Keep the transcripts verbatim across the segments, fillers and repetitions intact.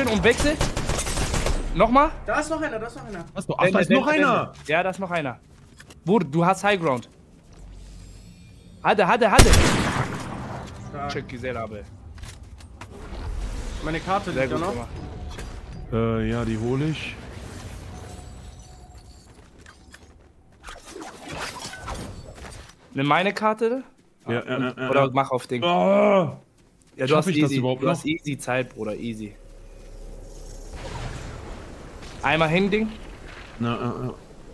schön und wechsel. Nochmal. Da ist noch einer, da ist noch einer. Was, ach, da ist noch einer. Ja, da ist noch einer. Bruder, du hast High Ground. Hatte, hatte, hatte. Check gesehen habe. Meine Karte Sehr liegt da gut noch. gemacht. Äh, ja, die hole ich. Nimm meine Karte. Ja, ja, ja, ja, Oder ja. mach auf Ding. Oh, Ja, du Schaff hast ich das easy. überhaupt Du noch? hast easy Zeit, Bruder, easy. Einmal hin, Ding. na, äh, äh.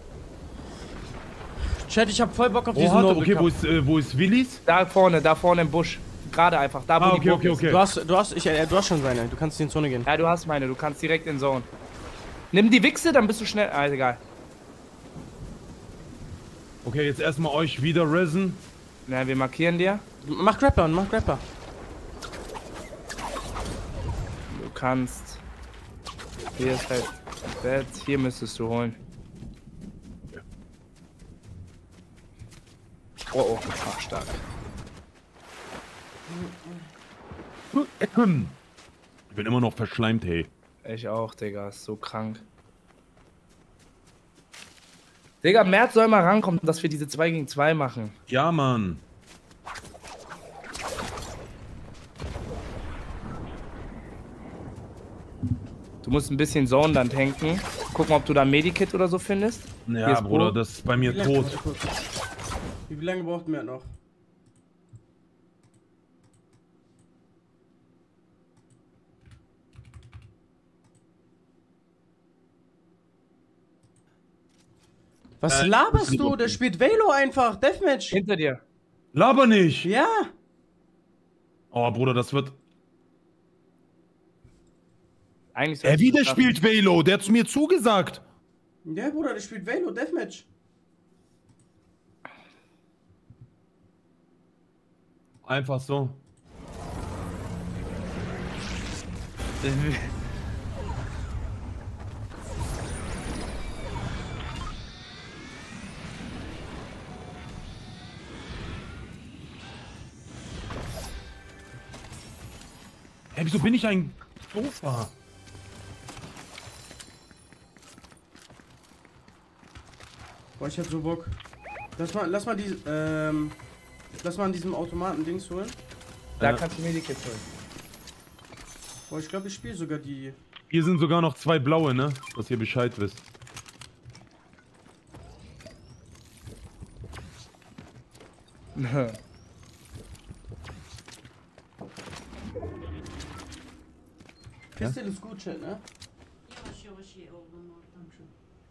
Chat, ich hab voll Bock auf Oh, diesen hat, Noble okay, Cup. wo ist, äh, wo ist Willis? Da vorne, da vorne im Busch. Gerade einfach, da wo Ah, die okay, Burg okay, ist. okay. Du hast, du hast, ich, äh, du hast schon seine. Du kannst in die Zone gehen. Ja, du hast meine, du kannst direkt in Zone. Nimm die Wichse, dann bist du schnell. Ah, ist egal. Okay, jetzt erstmal euch wieder resen. Na, wir markieren dir. Mach Grappler und mach Grappler. Du kannst. Hier ist halt. Das, hier müsstest du holen. Oh, oh, ach, stark. Ich bin immer noch verschleimt, hey. Ich auch, Digga, ist so krank. Digga, Mert soll mal rankommen, dass wir diese zwei gegen zwei machen. Ja, Mann. Du musst ein bisschen Zone dann tanken. Gucken, ob du da ein Medikit oder so findest. Hier Ja, ist Bruder, Bo. das ist bei mir Wie lange- tot. warte kurz. Wie lange braucht mehr noch? Was Äh, laberst ist du? Der spielt Velo einfach. Deathmatch. Hinter dir. Laber nicht! Ja. Oh, Bruder, das wird... Eigentlich Er sollst du wieder das schaffen. spielt Velo, der hat's mir zugesagt. Ja, Bruder, der spielt Velo. Deathmatch. Einfach so. Hey, wieso bin ich ein Sofa? Boah, ich hab so Bock. Lass mal, lass mal die, ähm, lass mal an diesem Automaten Dings holen. Da Äh. kannst du Medikit holen. Boah, ich glaube, ich spiele sogar die. Hier sind sogar noch zwei blaue, ne? Dass ihr Bescheid wisst. Pistol ist gut, Chat, ne? Yavaş yavaş ye oğlum oradan şu.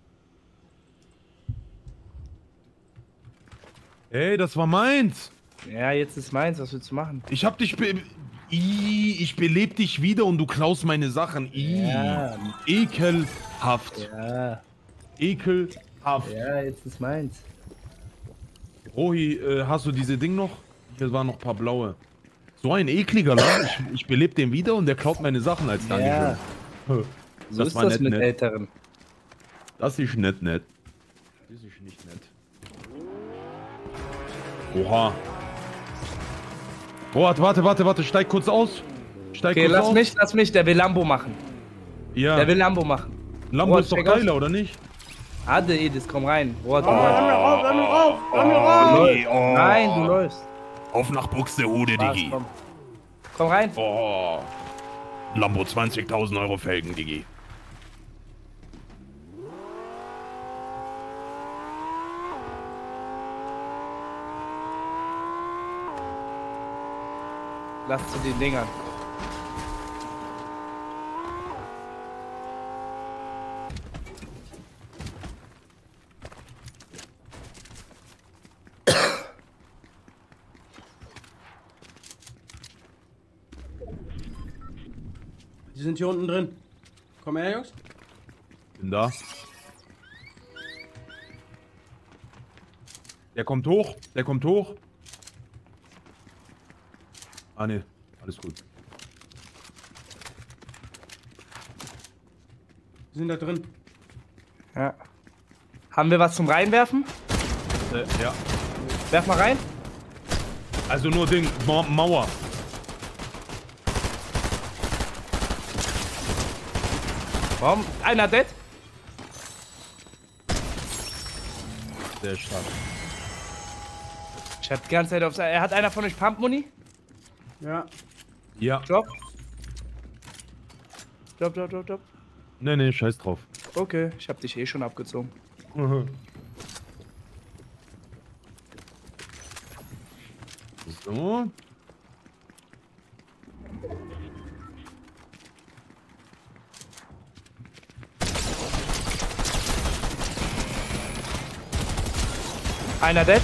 Ey, das war meins! Ja, jetzt ist meins, was willst du machen? Ich hab dich be... Ih, ich beleb dich wieder und du klaust meine Sachen. Ih, Ja. ekelhaft. Ja, Ekelhaft. ja, jetzt ist meins. Rohi, äh, hast du diese Ding noch? Hier waren noch ein paar blaue. So ein ekliger Laden. Ich, ich beleb den wieder und der klaut meine Sachen als Dankeschön. Ja. Huh. So Das ist war das nett, mit nett. Älteren. Das ist nett, nett. Das ist nicht nett. Oha. Oh, warte, warte, warte, warte, steig kurz aus. Steig Okay, kurz lass aus. mich, lass mich, der will Lambo machen. Ja, Der will Lambo machen. Lambo Oh, ist doch steig aus. geiler, oder nicht? Ade, Edis, komm rein. Robert, Oh, komm lass rein. mir rauf, lass mir rauf, lass mir rauf! nee, oh. Nein, du läufst. Auf nach Buxtehude, Was, Digi. komm. Komm rein. Oh. Lambo zwanzigtausend Euro Felgen, Digi. Lass zu den Dingern. Die sind hier unten drin. Komm her, Jungs. Bin da. Der kommt hoch, der kommt hoch. Ah ne, alles gut. Die sind da drin. Ja. Haben wir was zum Reinwerfen? Äh, ja. Werf mal rein. Also nur Ding, Ma Mauer. Warum? Einer dead? Sehr stark. Ich hab die ganze Zeit auf. Er hat einer von euch Pump-Muni? Ja. Ja. Drop. Drop, drop, drop, drop. Nee, nee, scheiß drauf. Okay, ich hab dich eh schon abgezogen. Mhm. So. Einer dead?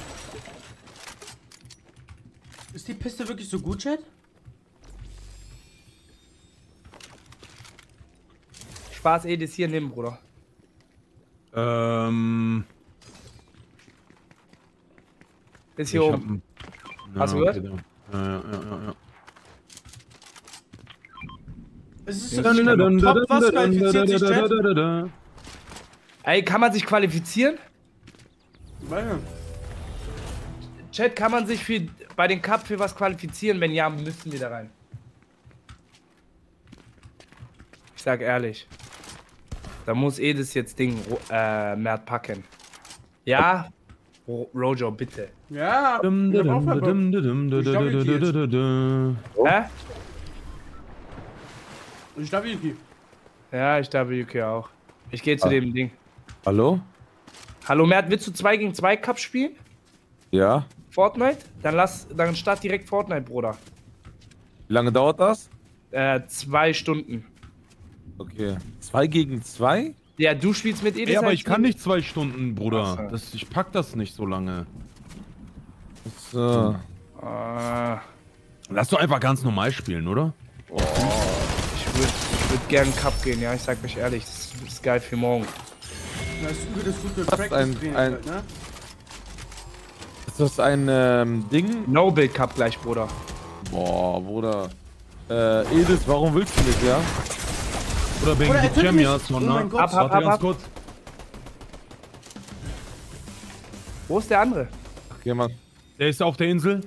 Ist die Piste wirklich so gut, Chat? Spaß eh das hier nehmen, Bruder. Ähm. Ist hier ich oben. hab ein- Hast du Ja, gehört? okay, da. Ja, ja, ja, ja. Es ist Ja, so top, was qualifiziert sich, Chat? Ey, kann man sich qualifizieren? Weil, Chat, kann man sich für, bei den Cup für was qualifizieren? Wenn ja, müssten wir da rein. Ich sag ehrlich. Da muss eh das jetzt Ding Ro- äh, Mert packen. Ja? Ro Rojo, bitte. ja, Dum, ich hab dum, auch Bock. dum, dum, dum, Ich glaub, dum, ich dum, jetzt. dum, dum. Hä? Ich glaube, Yuki. Ja, ich W K auch. Ich gehe zu Ah. dem Ding. Hallo? Hallo Mert, willst du zwei gegen zwei Cup spielen? Ja? Fortnite? Dann lass, dann start direkt Fortnite, Bruder. Wie lange dauert das? Äh, zwei Stunden. Okay. Zwei gegen zwei? Ja, du spielst mit Edis. Ja, aber halt ich kann mit- nicht zwei Stunden, Bruder. Ach so. Das, ich pack das nicht so lange. So. Ah, Lass doch einfach ganz normal spielen, oder? ich würde ich würd gern Cup gehen, ja, ich sag euch ehrlich. Das ist geil für morgen. Das ist übel, das gute Was, ein- Practice-Training, ein- halt, ne? Ist das ein ähm, Ding? No-Build Cup gleich, Bruder. Boah, Bruder. Äh, Edis, warum willst du nicht, ja? Oder wegen Oder er die tötet Gem, mich. ja, Oh Sonna. mein Gott. Ab, ab, Warte ab, ganz ab. kurz. Wo ist der andere? Okay, Mann. Der ist auf der Insel.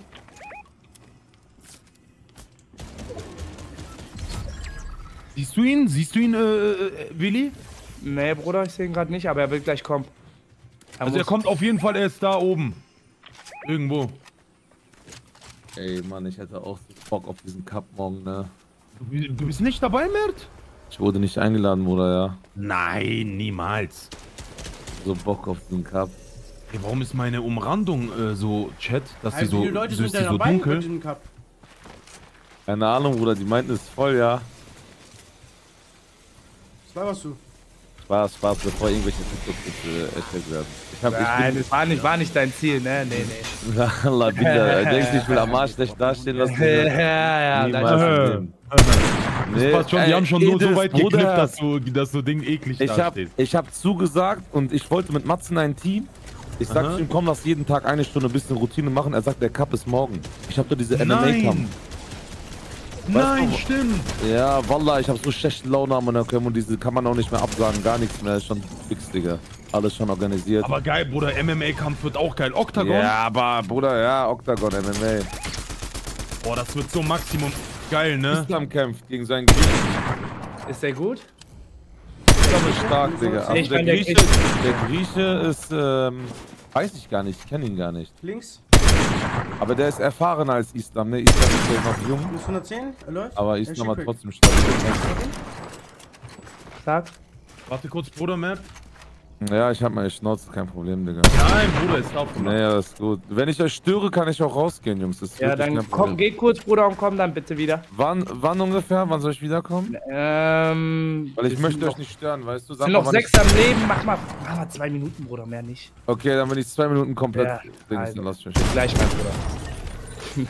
Siehst du ihn? Siehst du ihn, äh, äh, Willi? Nee, Bruder, ich sehe ihn gerade nicht, aber er will gleich kommen. Er Also er muss- kommt auf jeden Fall erst da oben. Irgendwo. Ey, Mann, ich hätte auch so Bock auf diesen Cup morgen, ne? Du, du bist nicht dabei, Mert? Ich wurde nicht eingeladen, Bruder, ja. Nein, niemals. So Bock auf diesen Cup. Ey, warum ist meine Umrandung äh, so, Chat, dass sie Halt, wie so, viele Leute so sind ist die denn so dabei bei dunkel? diesem Cup? Keine Ahnung, Bruder, die meinten, es ist voll, ja. Was laberst du? Spaß, Spaß, bevor irgendwelche TikToks äh, erstellt werden. Ich hab, Nein, ich das war nicht, war nicht dein Ziel, ne? Nee, nee. bin... Allah, Digga, denkst du, ich will am Arsch schlecht dastehen lassen? ja, ja, Niemals das, im Leben. Nee, Passt schon, die ey, haben schon nur so Edis, weit Bruder, geklippt, dass so, dass so Ding eklig Ich hab, dasteht. ich hab zugesagt und ich wollte mit Matzen ein Team. Ich sag Aha. zu ihm, komm, lass jeden Tag eine Stunde ein bisschen Routine machen. Er sagt, der Cup ist morgen. Ich hab doch diese M M A-Kampf. Nein! Nein, du- stimmt! Ja, Wallah, ich hab so schlechte Laune am Monaco und diese kann man auch nicht mehr absagen. Gar nichts mehr, ist schon fix, Digga. Alles schon organisiert. Aber geil, Bruder, M M A-Kampf wird auch geil. Octagon? ja, aber Bruder, ja, Octagon, M M A. Boah, das wird so Maximum geil, ne? Islam kämpft gegen seinen Griechen. ist der gut? Islam ist stark, Digga. Ich Also der mein, der Grieche, der Grieche ist, ähm, weiß ich gar nicht, ich kenne ihn gar nicht. Links, Aber der ist erfahrener als Islam, ne? Islam ist ja noch jung, minus hundertzehn, er läuft. aber Er Islam hat schickt trotzdem stabil. Sag. Warte kurz, Bruder, Matt. Ja, ich hab meine Schnauze, kein Problem, Digga. Nein, Bruder, ist auf. Naja, das ist gut. Wenn ich euch störe, kann ich auch rausgehen, Jungs. Das ist Ja, wirklich dann kein komm, Problem. geh kurz, Bruder, und komm dann bitte wieder. Wann, wann ungefähr? Wann soll ich wiederkommen? Ähm. Weil ich es möchte sind euch noch, nicht stören, weißt du? es Sag sind mal, noch wann sechs am Leben. Mach mal, mach mal zwei Minuten, Bruder, mehr nicht. Ich, okay, dann bin ich zwei Minuten komplett. Ja, Dings, also. dann lass ich euch. Bis gleich, mein Bruder.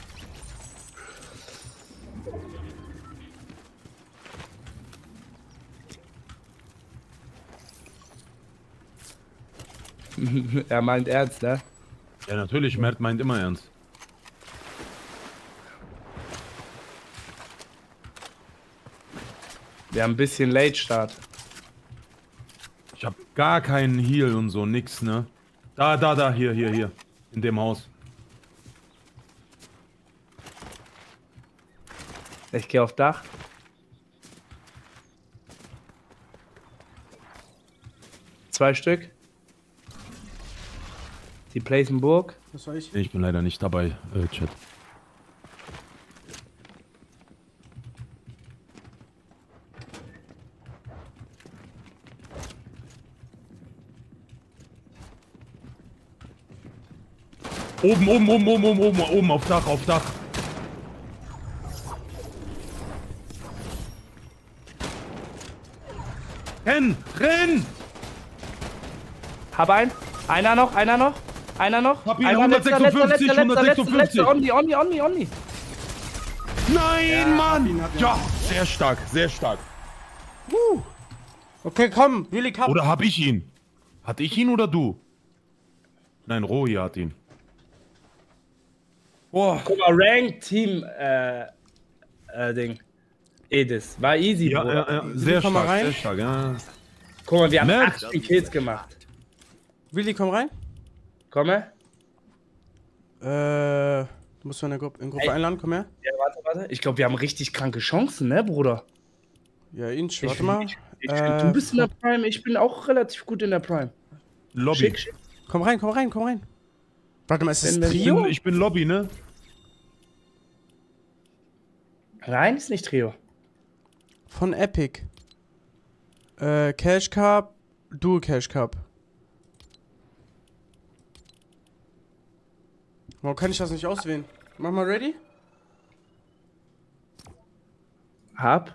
Er meint ernst, ne? Ja, natürlich, Matt meint immer ernst. Wir haben ein bisschen Late Start. Ich hab gar keinen Heal und so, nix, ne? Da, da, da, hier, hier, hier. In dem Haus. Ich gehe auf Dach. Zwei Stück. Die placen Burg. Das war ich. Ich bin leider nicht dabei, äh, Chat. Oben, oben, oben, oben, oben, oben, oben, auf Dach, auf Dach. Renn, renn! Hab einen. Einer noch, einer noch. Einer noch. Hab ihn, einer, hundertsechsundfünfzig, letzter, letzter, letzter, hundertsechsundfünfzig. letzter, Onni, Onni, Onni, Onni. Nein, Mann! ihn, hab ihn. Ja, sehr stark, sehr stark. Okay, komm, Willi Cup. Oder hab ich ihn? Hatte ich ihn oder du? Nein, Rohi hat ihn. Boah. Guck mal, Ranked Team, äh, äh, Ding. Edis. War easy, Ja, Bruder. ja, ja, sehr komm mal stark, rein. sehr stark, ja. Guck mal, wir haben Merk. achtzehn Kills gemacht. Willi, komm rein. Komme. Äh, du musst in der Gruppe, in Gruppe Ey. einladen, komm her. Ja, warte, warte. Ich glaube, wir haben richtig kranke Chancen, ne, Bruder? Ja, Inch, Ich warte find- mal. Ich, ich, Äh, du bist in der Prime, ich bin auch relativ gut in der Prime. Lobby. Schick, schick. Komm rein, komm rein, komm rein. Warte mal, ist das Wenn- wenn- Ich Trio? bin, ich bin Lobby, ne? Nein, ist nicht Trio. Von Epic. Äh, Cash Cup, Dual Cash Cup. Warum kann ich das nicht auswählen? Mach mal ready? Hab.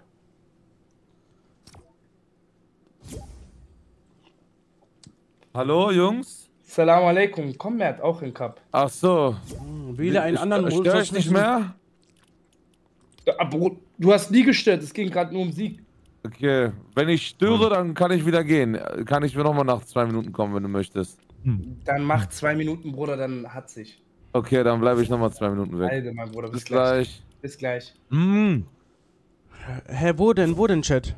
Hallo, Jungs? Salam alaikum. Komm, Mert, auch in Cup. Ach so. Wähle einen anderen Ich störe ich nicht mehr? Ja, Bro, du hast nie gestört, es ging gerade nur um Sieg. Okay. Wenn ich störe, dann kann ich wieder gehen. Kann ich mir nochmal nach zwei Minuten kommen, wenn du möchtest. Dann mach zwei Minuten, Bruder, dann hat sich. Okay, dann bleibe ich nochmal zwei Minuten weg. Alter, mein Bruder, bis, Bis gleich. gleich. Bis gleich. Mm. Hä, wo denn? Wo denn, Chat?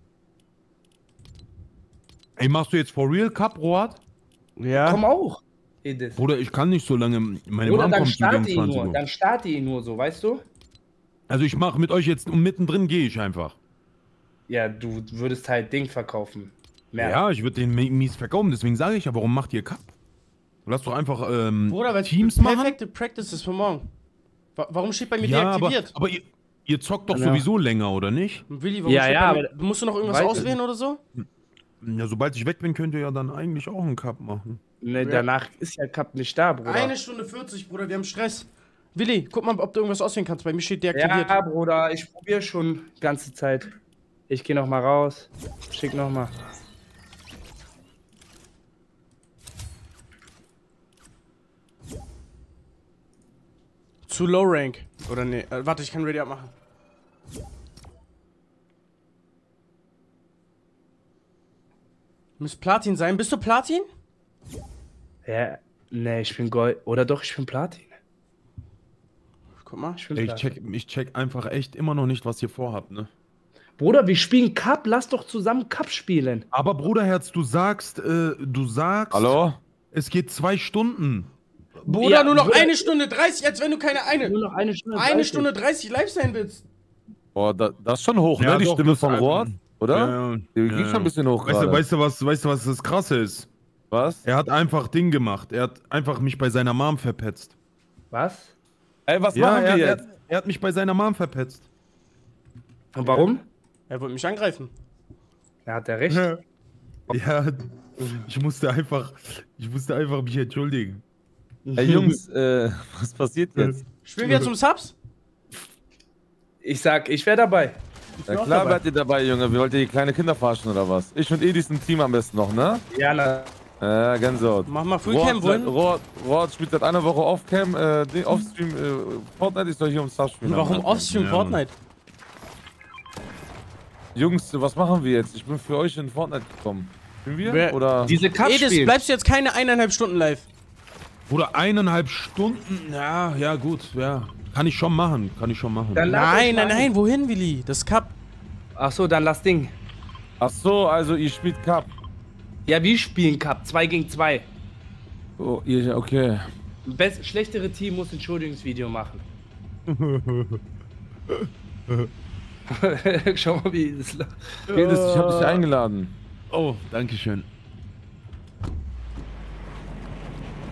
Ey, machst du jetzt for real Cup, Roat? Ja. Komm auch, Edith. Bruder, ich kann nicht so lange. Meine Oder Mom dann kommt starte gegen ihn zwanzig nur, Uhr. dann starte ihn nur so, weißt du? Also ich mache mit euch jetzt und mittendrin gehe ich einfach. Ja, du würdest halt Ding verkaufen. Mehr. Ja, ich würde den mi- mies verkaufen, deswegen sage ich ja, warum macht ihr Cup? Lass doch einfach ähm, Bruder, weil Teams machen. perfekte Practices für morgen. Wa warum steht bei mir Ja, aber, deaktiviert? aber ihr, ihr zockt doch Ja. sowieso länger, oder nicht? Willi, warum Ja, steht ja, bei mir, aber- musst du noch irgendwas Weiß- auswählen oder so? Ja, sobald ich weg bin, könnt ihr ja dann eigentlich auch einen Cup machen. Ne, danach ist ja Cup nicht da, Bruder. Eine Stunde vierzig, Bruder, wir haben Stress. Willi, guck mal, ob du irgendwas auswählen kannst. Bei mir steht deaktiviert. Ja, Bruder, ich probiere schon ganze Zeit. Ich gehe noch mal raus. Schick noch mal. Zu low rank. Oder nee, äh, warte, ich kann ready abmachen. Muss Platin sein. Bist du Platin? Ja, ne, ich bin Gold. Oder doch, ich bin Platin. Guck mal. Ich bin Ey, ich Platin. check, ich check einfach echt immer noch nicht, was ihr vorhabt, ne? Bruder, wir spielen Cup. Lass doch zusammen Cup spielen. Aber Bruderherz, du sagst, äh, du sagst, Hallo? es geht zwei Stunden. Bruder, Ja, nur noch Bruder- eine Stunde dreißig, als wenn du keine eine. Nur noch eine Stunde. Eine dreißig. Stunde dreißig live sein willst. Boah, da, das ist schon hoch, Ja, ne? Die doch, Stimme das- von Roat, oder? Ja, ja. Die Ja, ging ja. schon ein bisschen hoch Weißt du, gerade. weißt du, was, weißt du, was das Krasse ist? Was? Er hat einfach Ding gemacht. Er hat einfach mich bei seiner Mom verpetzt. Was? Ey, was Ja, machen er, wir er, jetzt? er hat mich bei seiner Mom verpetzt. Und warum? Er wollte mich angreifen. Er hat ja recht. Ja, ich musste einfach, ich musste einfach mich entschuldigen. Ey, Jungs, äh, was passiert jetzt? Spielen wir jetzt um Subs? Ich sag, ich wäre dabei. Ja auch klar dabei. werdet ihr dabei, Junge. Wir wollt ihr die kleine Kinder verarschen oder was? Ich und Edis ein Team am besten noch, ne? Ja, na. Ja, Gänsehaut. Mach mal Fullcam, wohin? Roat, Roat spielt seit einer Woche Offcam, äh, Ding- Offstream, äh, Fortnite, ich soll hier um Sub spielen. Warum Mann. Offstream Ja, Fortnite? Jungs, was machen wir jetzt? Ich bin für euch in Fortnite gekommen. Spielen wir? Wer- Oder? Diese Cup Edis, spielen. bleibst du jetzt keine eineinhalb Stunden live? Oder eineinhalb Stunden, ja, ja gut, ja. Kann ich schon machen, kann ich schon machen. Dann lass Nein, euch nein, mal- nein, wohin, Willi? Das Cup. Ach so, dann lass Ding. Ach so, also ihr spielt Cup. Ja, wir spielen Cup. zwei gegen zwei. Oh, ihr, okay. Best, schlechtere Team muss ein Entschuldigungsvideo machen. Schau mal, wie das läuft. Edis, ich hab dich eingeladen. Oh, danke schön.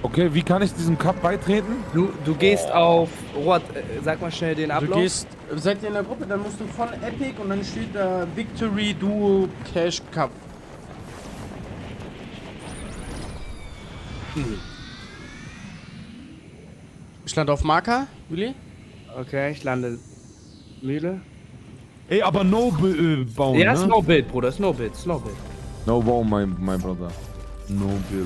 Okay, wie kann ich diesem Cup beitreten? Du, du gehst auf. Robert, äh, sag mal schnell den Du Ablauf. gehst, seid ihr in der Gruppe, dann musst du von Epic und dann steht da Victory Duo Cash Cup. Ich lande auf Marker, Willi. Okay, ich lande. Mühle. Ey, aber no äh, bauen, Ja, ne? Snowbuild, Bruder, Snowbuild, Snowbuild. No wow, mein, mein Bruder. No build.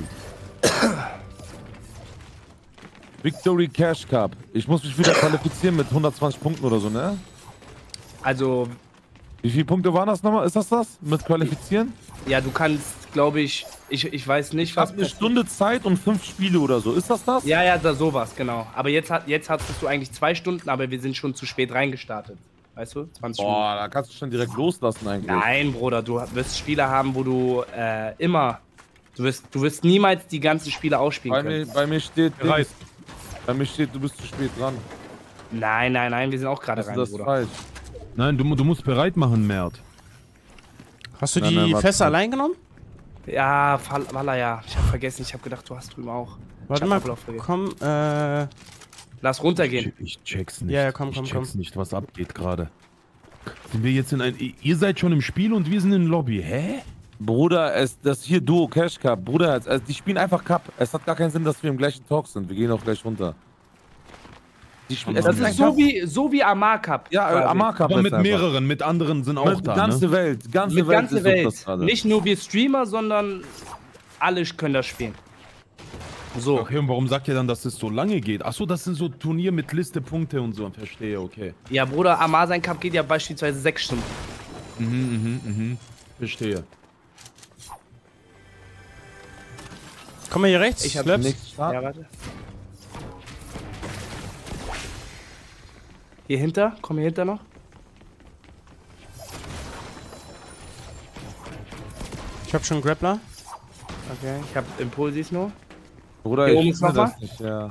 Victory Cash Cup. Ich muss mich wieder qualifizieren mit hundertzwanzig Punkten oder so, ne? Also, Wie viele Punkte waren das nochmal? Ist das das? Mit qualifizieren? ja, du kannst, glaube ich, ich, ich weiß nicht, Ich was. habe eine Stunde Zeit und fünf Spiele oder so. Ist das das? Ja, ja, da sowas, genau. Aber jetzt, hat, jetzt hattest du eigentlich zwei Stunden, aber wir sind schon zu spät reingestartet. Weißt du? zwanzig Minuten. Boah, da kannst du schon direkt loslassen eigentlich. Nein, Bruder, du wirst Spiele haben, wo du äh, immer. Du wirst, du wirst niemals die ganzen Spiele ausspielen Bei können. mir, bei mir steht Bereit. Dings. Bei mir steht, du bist zu spät dran. Nein, nein, nein, wir sind auch gerade Also rein, das ist Bruder. falsch. Nein, du, du musst bereit machen, Mert. Hast du Nein, die nein, warte Fässer mal. allein genommen? Ja, Fall- Walla, ja. Ich hab vergessen, ich hab gedacht, du hast drüben auch. Warte hab mal, Ablauf vergessen. komm, äh, Lass runtergehen. Ich, ich check's nicht. Ja, ja, komm, komm, ich check's komm. nicht, was abgeht gerade. Sind wir jetzt in ein... Ihr seid schon im Spiel und wir sind in Lobby. Hä? Bruder, es, das hier Duo Cash Cup. Bruder, es, es, die spielen einfach Cup. Es hat gar keinen Sinn, dass wir im gleichen Talk sind. Wir gehen auch gleich runter. Die spielen, es Das ist ein ist so Cup. wie, so wie Amar Cup. Ja, äh, quasi. Amar Cup Aber ist mit einfach. mehreren, mit anderen sind auch Mit da, ganze ne? Welt, ganze Mit Welt ganze ist uns das Welt. gerade. Nicht nur wir Streamer, sondern alle können das spielen. So. Okay, und warum sagt ihr dann, dass es so lange geht? Achso, das sind so Turnier mit Liste Punkte und so. Verstehe, okay. Ja, Bruder, Amar sein Cup geht ja beispielsweise sechs Stunden. Mhm, mhm, mhm. Verstehe. komm mal hier rechts. Ich hab Slaps. Nichts starten. Ja, warte. Hier hinter? Komm hier hinter noch. Ich hab schon einen Grappler. Okay, ich hab Impulsis nur. Bruder, Hier ich oben ist finde noch das nicht, ja.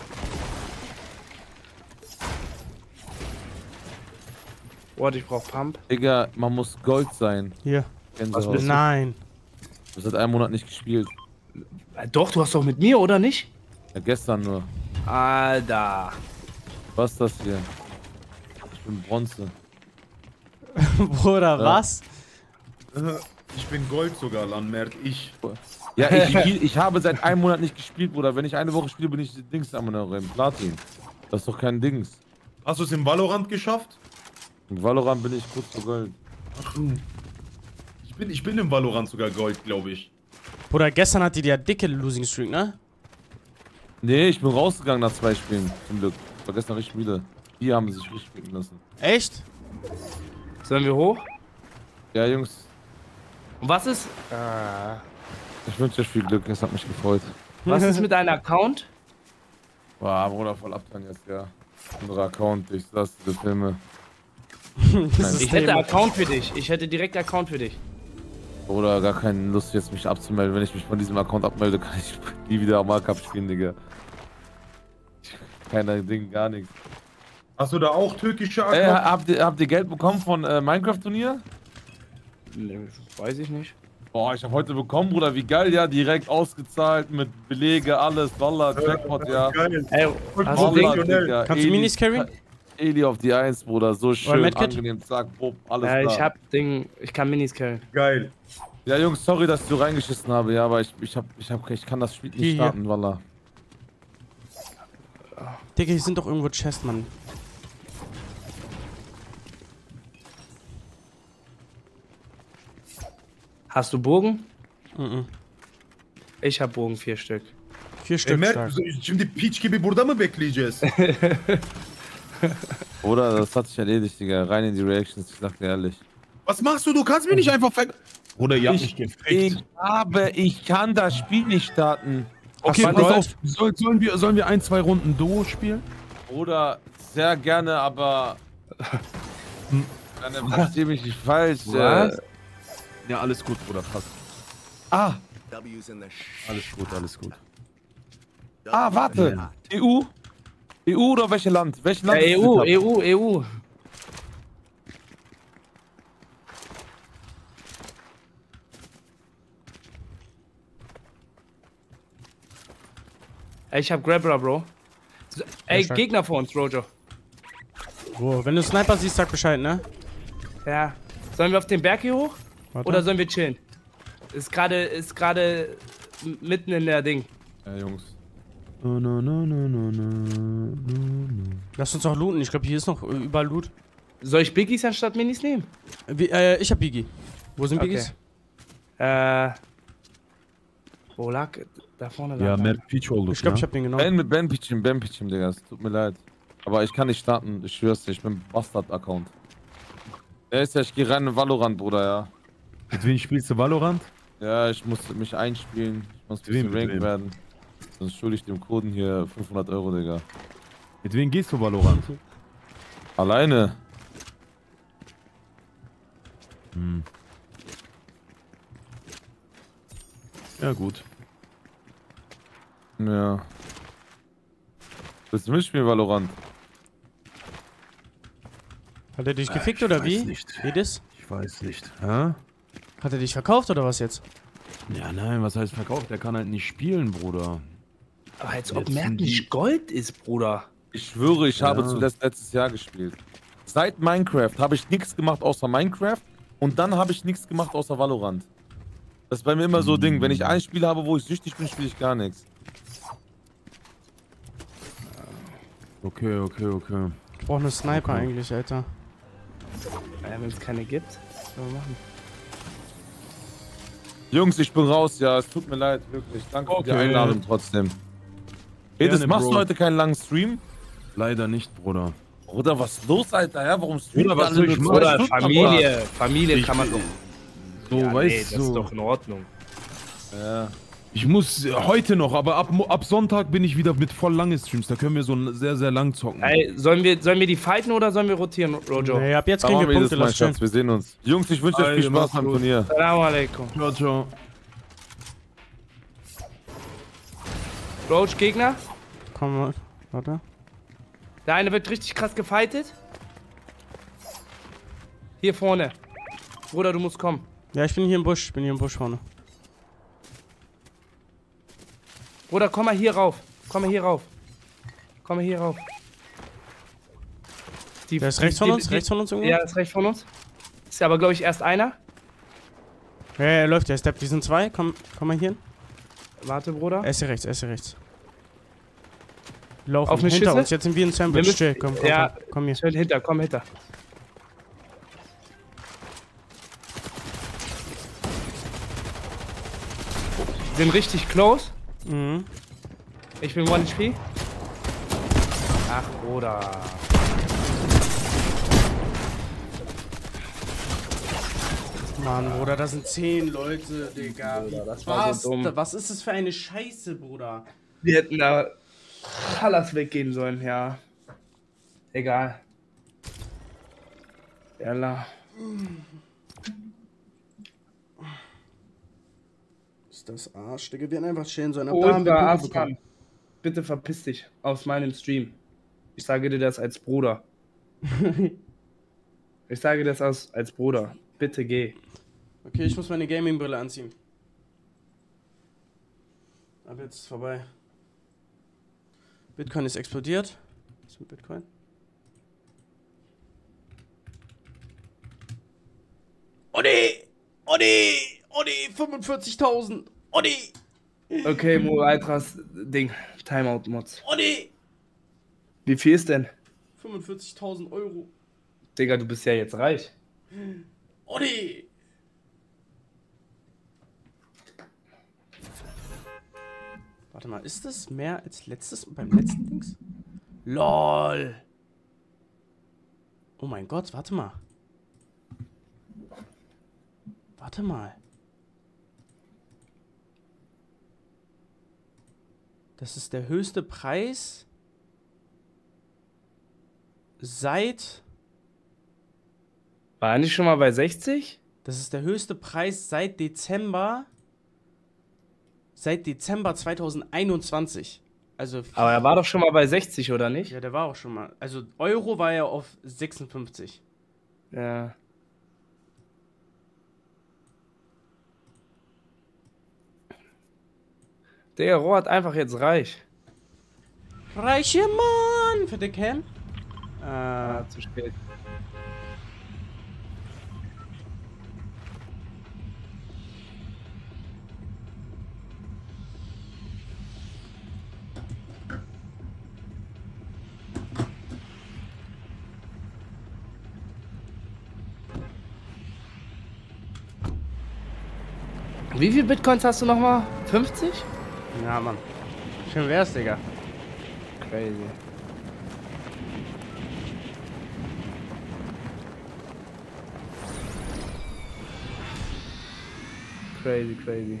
Warte, ich brauch Pump. Digga, man muss Gold sein. Hier. Gänsehaut. bist du? Nein. Du hast seit einem Monat nicht gespielt. Äh, Doch, du hast doch mit mir, oder nicht? Ja, gestern nur. Alter. Was ist das hier? Ich bin Bronze. Bruder, was? Ich bin Gold sogar, Landmert. Ich. Ja, ich, spiel, ich habe seit einem Monat nicht gespielt, Bruder. Wenn ich eine Woche spiele, bin ich Dings am im Platin. Das ist doch kein Dings. Hast du es im Valorant geschafft? Im Valorant bin ich kurz vor Gold. Ich bin, ich bin im Valorant sogar Gold, glaube ich. Bruder, gestern hatte die ja dicke Losing Streak, ne? Nee, ich bin rausgegangen nach zwei Spielen. Zum Glück. Ich war gestern richtig müde. Die haben sich richtig spielen lassen. Echt? Sollen wir hoch? Ja, Jungs. Und was ist. Äh, Ich wünsche euch viel Glück. Es hat mich gefreut. was ist mit deinem Account? Boah, Bruder, voll abteilen jetzt, ja. Anderer Account, ich saß diese Filme. Das Ich hätte Account für dich. Ich hätte direkt Account für dich. Oder gar keine Lust jetzt mich abzumelden. Wenn ich mich von diesem Account abmelde, kann ich nie wieder am Cup spielen, Digga. Keiner Ding, gar nichts. Hast du da auch türkische Ey, habt ihr, habt ihr Geld bekommen von äh, Minecraft-Turnier? Nee, weiß ich nicht. Boah, ich habe heute bekommen, Bruder. Wie geil, ja. Direkt ausgezahlt mit Belege, alles. Wallah, Jackpot, ja. Geil. Ey, hast du Wallah, Ding? Digga. Kannst du Eli- Minis carryen? Eli auf die Eins, Bruder. So schön, Medkit? angenehm. Zack, bupp, alles Ja, da. ich hab Ding. Ich kann Minis carryen. Geil. Ja, Jungs, sorry, dass ich so reingeschissen habe. Ja, aber ich, ich, hab, ich, hab, ich kann das Spiel nicht Hier, hier. starten, Wallah. Digga, hier sind doch irgendwo Chests, Mann. Hast du Bogen? Mhm. Ich hab Bogen, vier Stück. Vier Ey, Stück Mert, stark. şimdi piç gibi burada mı bekleyeceğiz? Bruder, das hat sich erledigt, Digga. Rein in die Reactions, ich sag dir ehrlich. Was machst du? Du kannst mich nicht einfach ver... Bruder, ihr habt mich gefickt. Ich habe, ich kann das Spiel nicht starten. Okay, Hast du pass Gold? auf. Soll, sollen, wir, sollen wir ein, zwei Runden Duo spielen? Bruder, sehr gerne, aber. Dann versteh mich nicht falsch. Was? Äh, Ja, alles gut, Bruder, passt. ah, Alles gut, alles gut. ah, warte. E U? E U oder welches Land? Welches Ja, Land? ist E U, das? E U, E U. Ey, ich hab Grappler, Bro. So, ey, stark. Gegner vor uns, Rojo. Wo, wenn du Sniper siehst, sag Bescheid, ne? Ja. Sollen wir auf den Berg hier hoch? Warte. Oder sollen wir chillen? Ist gerade ist gerade mitten in der Ding. Ja, Jungs. No, no, no, no, no, no, no. Lass uns auch looten. Ich glaube, hier ist noch äh, überall Loot. Soll ich Biggies anstatt Minis nehmen? Wie, äh, ich hab Biggie. Wo sind Okay. Biggies? Äh. Wo lag? Da vorne lag. Ja, einer. Mad Peach olduk Ich glaube, ya. ich hab den genommen. Ben mit Ben Pitchim, Ben Pitchim, Digga. Es tut mir leid. Aber ich kann nicht starten. Ich schwör's dir, ich bin Bastard-Account. Der ist ja, ich geh rein in Valorant, Bruder, ja. Mit wem spielst du Valorant? Ja, ich muss mich einspielen. Ich muss ein Mit wem, bisschen mit rank wem? werden. Sonst schulde ich dem Kurden hier fünfhundert Euro, Digga. Mit wem gehst du Valorant? Alleine. Hm. Ja, gut. Ja. Willst du mitspielen, Valorant? Hat er dich gefickt ich oder weiß wie? nicht. Wie das? Ich weiß nicht. Hä? Hat er dich verkauft oder was jetzt? Ja, nein, was heißt verkauft? Der kann halt nicht spielen, Bruder. Aber als ob Jetzt Mert sind die- nicht Gold ist, Bruder. Ich schwöre, ich habe Ja. zuletzt letztes Jahr gespielt. Seit Minecraft habe ich nichts gemacht außer Minecraft und dann habe ich nichts gemacht außer Valorant. Das ist bei mir immer so ein Ding. Wenn ich ein Spiel habe, wo ich süchtig bin, spiele ich gar nichts. Okay, okay, okay. Ich brauche eine Sniper Okay. eigentlich, Alter. Ja, wenn es keine gibt, was sollen wir machen? Jungs, ich bin raus, ja. Es tut mir leid, wirklich. Danke für die Okay. Einladung trotzdem. Edis, Gerne, machst Bro. du heute keinen langen Stream? Leider nicht, Bruder. Oder was ist los, Alter? Ja, warum streamt Bruder, was ihr soll alle ich nur machen? zwei Oder Stunden am Familie, Familie Ich- kann man doch. So, Ja, nee, weißt das du. ist doch in Ordnung. Tag? Ja. Ich muss äh, heute noch, aber ab, Mo- ab Sonntag bin ich wieder mit voll lange Streams. Da können wir so n- sehr, sehr lang zocken. Ey, sollen wir, sollen wir die fighten oder sollen wir rotieren, Rojo? Nee, ab jetzt Da kriegen machen wir wir Punkte, das, mein lass schön. Schatz. Wir sehen uns. Jungs, ich wünsche euch viel Alter, Spaß mach's beim gut. Turnier. Salam alaikum. Ciao, ciao. Roach, Gegner. Komm mal, warte. Der eine wird richtig krass gefightet. Hier vorne. Bruder, du musst kommen. Ja, ich bin hier im Busch. Ich bin hier im Busch vorne. Bruder, komm mal hier rauf. Komm mal hier rauf. Komm mal hier rauf. Die, Der ist die- rechts von die- uns? die- Rechts von uns irgendwo? Ja, ist rechts von uns. Ist aber, glaube ich, erst einer. Ja, er läuft, der steppt. Die sind zwei. Komm, komm mal hier hin. Warte, Bruder. Er ist hier rechts, er ist hier rechts. Laufen Auf eine hinter Schüsse? uns. Jetzt sind wir in Wir Sandwich. müssen- Chill, komm, komm, ja. komm, komm hier. Schön hinter, komm hinter. Sind richtig close. Mhm. Ich bin One H P. Ach, Bruder. Mann, Bruder, das sind zehn Leute, Digga. Bruder, das war was? so dumm. Da- was ist das für eine Scheiße, Bruder? Wir hätten da Pallas weggehen sollen, ja. Egal. Yalla. Ist das Arsch, Digga? Wir hätten einfach chillen sollen. Ab da haben wir Ultra Punkte bekommen. Aslan, bitte verpiss dich aus meinem Stream. Ich sage dir das als Bruder. Ich sage das aus, als Bruder. Bitte geh. Okay, ich muss meine Gaming-Brille anziehen. Aber jetzt ist vorbei. Bitcoin ist explodiert. Was ist mit Bitcoin? Oh nee! Oh nee! Oh nee! fünfundvierzigtausend! Oh nee! Okay, Moraitras Ding. Timeout-Mods. Oh nee! Wie viel ist denn? fünfundvierzigtausend Euro. Digga, du bist ja jetzt reich. Oh nee! Warte mal, ist das mehr als letztes beim letzten Dings? LOL! Oh mein Gott, warte mal. Warte mal. Das ist der höchste Preis seit. War er nicht schon mal bei sechzig? Das ist der höchste Preis seit Dezember. Seit Dezember zweitausendeinundzwanzig. Also. Aber er war doch schon mal bei sechzig, oder nicht? Ja, der war auch schon mal. Also Euro war ja auf sechsundfünfzig. Ja. Der Rohr hat einfach jetzt reich. Reiche Mann! Für die Cam? Äh, Ah, zu spät. Wie viel Bitcoins hast du nochmal? fünfzig? ja, Mann. Schön wär's, Digga. Crazy. Crazy, crazy.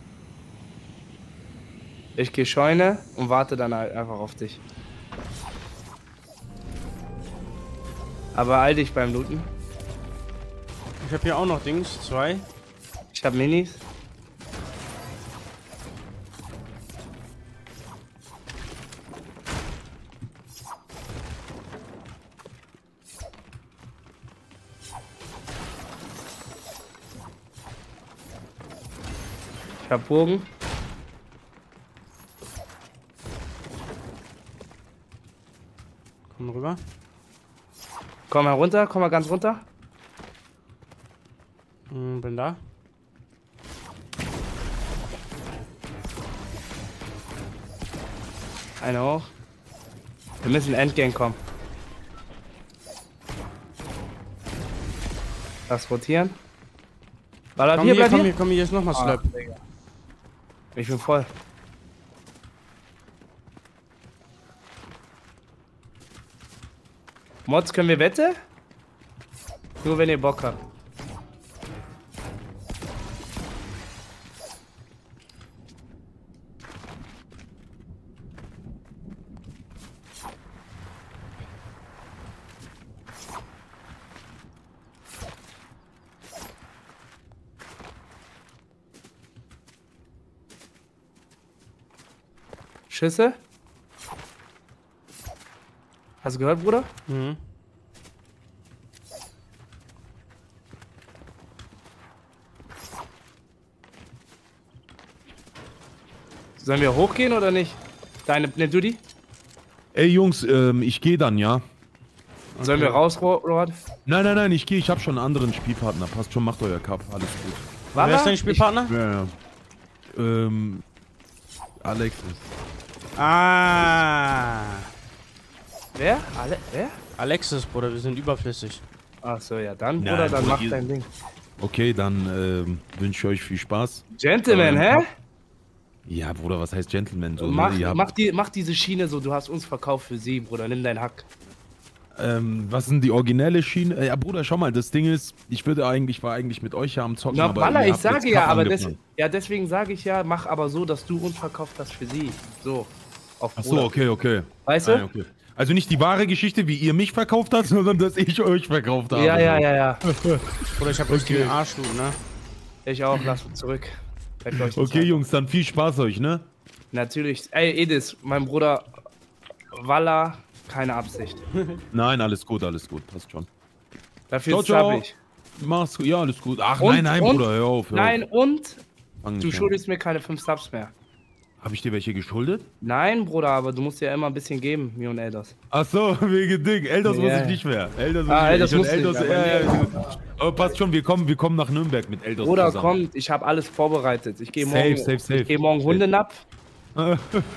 Ich gehe Scheune und warte dann halt einfach auf dich. Aber eil dich beim Looten. Ich hab hier auch noch Dings, zwei. Ich hab Minis. Ich hab Burgen. Komm rüber. Komm mal runter, komm mal ganz runter. Hm, bin da. Eine hoch. Wir müssen Endgame kommen. Lass rotieren. Ballert Komm hier, hier, bleib komm hier. hier, komm hier, jetzt nochmal Ah, Slap. Digga. Ich bin voll. Mods, können wir Wette? Nur wenn ihr Bock habt. Schüsse? Hast du gehört, Bruder? Mhm. Sollen wir hochgehen oder nicht? Deine, ne, du die? Ey Jungs, ähm, ich gehe dann, ja? Sollen wir raus, Rod? Nein, nein, nein, ich gehe, ich habe schon einen anderen Spielpartner. Passt schon, macht euer Cup, alles gut. Wer ist dein Spielpartner? Ja, ja. Ähm, Alexis. Ah. Wer? Alle? Wer? Alexis, Bruder, wir sind überflüssig. Ach so, ja, dann, Nein, Bruder, dann Bruder, mach ihr- dein Ding. Okay, dann ähm, wünsche ich euch viel Spaß. Gentleman, Aber im hä? Ja, Bruder, was heißt Gentleman? So, Mach, ne? Ihr habt, mach, die, mach diese Schiene so, du hast uns verkauft für sie, Bruder, nimm deinen Hack. ähm, was sind die originelle Schiene? Äh, ja, Bruder, schau mal, das Ding ist, ich würde eigentlich, war eigentlich mit euch ja am Zocken, Na, aber Baller, ihr ich habt sage jetzt ja, Cup aber des, angefangen. ja, deswegen sage ich ja, mach aber so, dass du uns verkauft hast für sie. So. Auf Ach so, Bruder. okay, okay. Weißt du? Ah, okay. Also nicht die wahre Geschichte, wie ihr mich verkauft habt, sondern dass ich euch verkauft habe. Ja, ja, ja, ja. Bruder, ich hab richtig den Arschloch, ne? Ich auch, lass uns zurück. Wegleuchten Okay, Zeit. Jungs, dann viel Spaß euch, ne? Natürlich. Ey, Edis, mein Bruder Walla, keine Absicht. Nein, alles gut, alles gut, passt schon. Dafür Ciao, ciao. zapp ich. Mach's gut, ja, alles gut. Ach, Und, nein, nein, und, Bruder, hör auf. Hör Nein, auf. und Fang du nicht an. schuldest mir keine fünf Subs mehr. Hab ich dir welche geschuldet? Nein, Bruder, aber du musst ja immer ein bisschen geben, mir und Eldos. Ach so, wegen Ding. Elders muss Ja. ich nicht mehr. Elders Ah, Elders muss muss ich nicht, Elders, aber ja, nee. ja. Aber passt schon, wir kommen, wir kommen nach Nürnberg mit Elders Bruder, zusammen. kommt, ich habe alles vorbereitet. Ich gehe Safe, morgen, safe, safe. Ich geh morgen Safe. Hundenapf. Sehr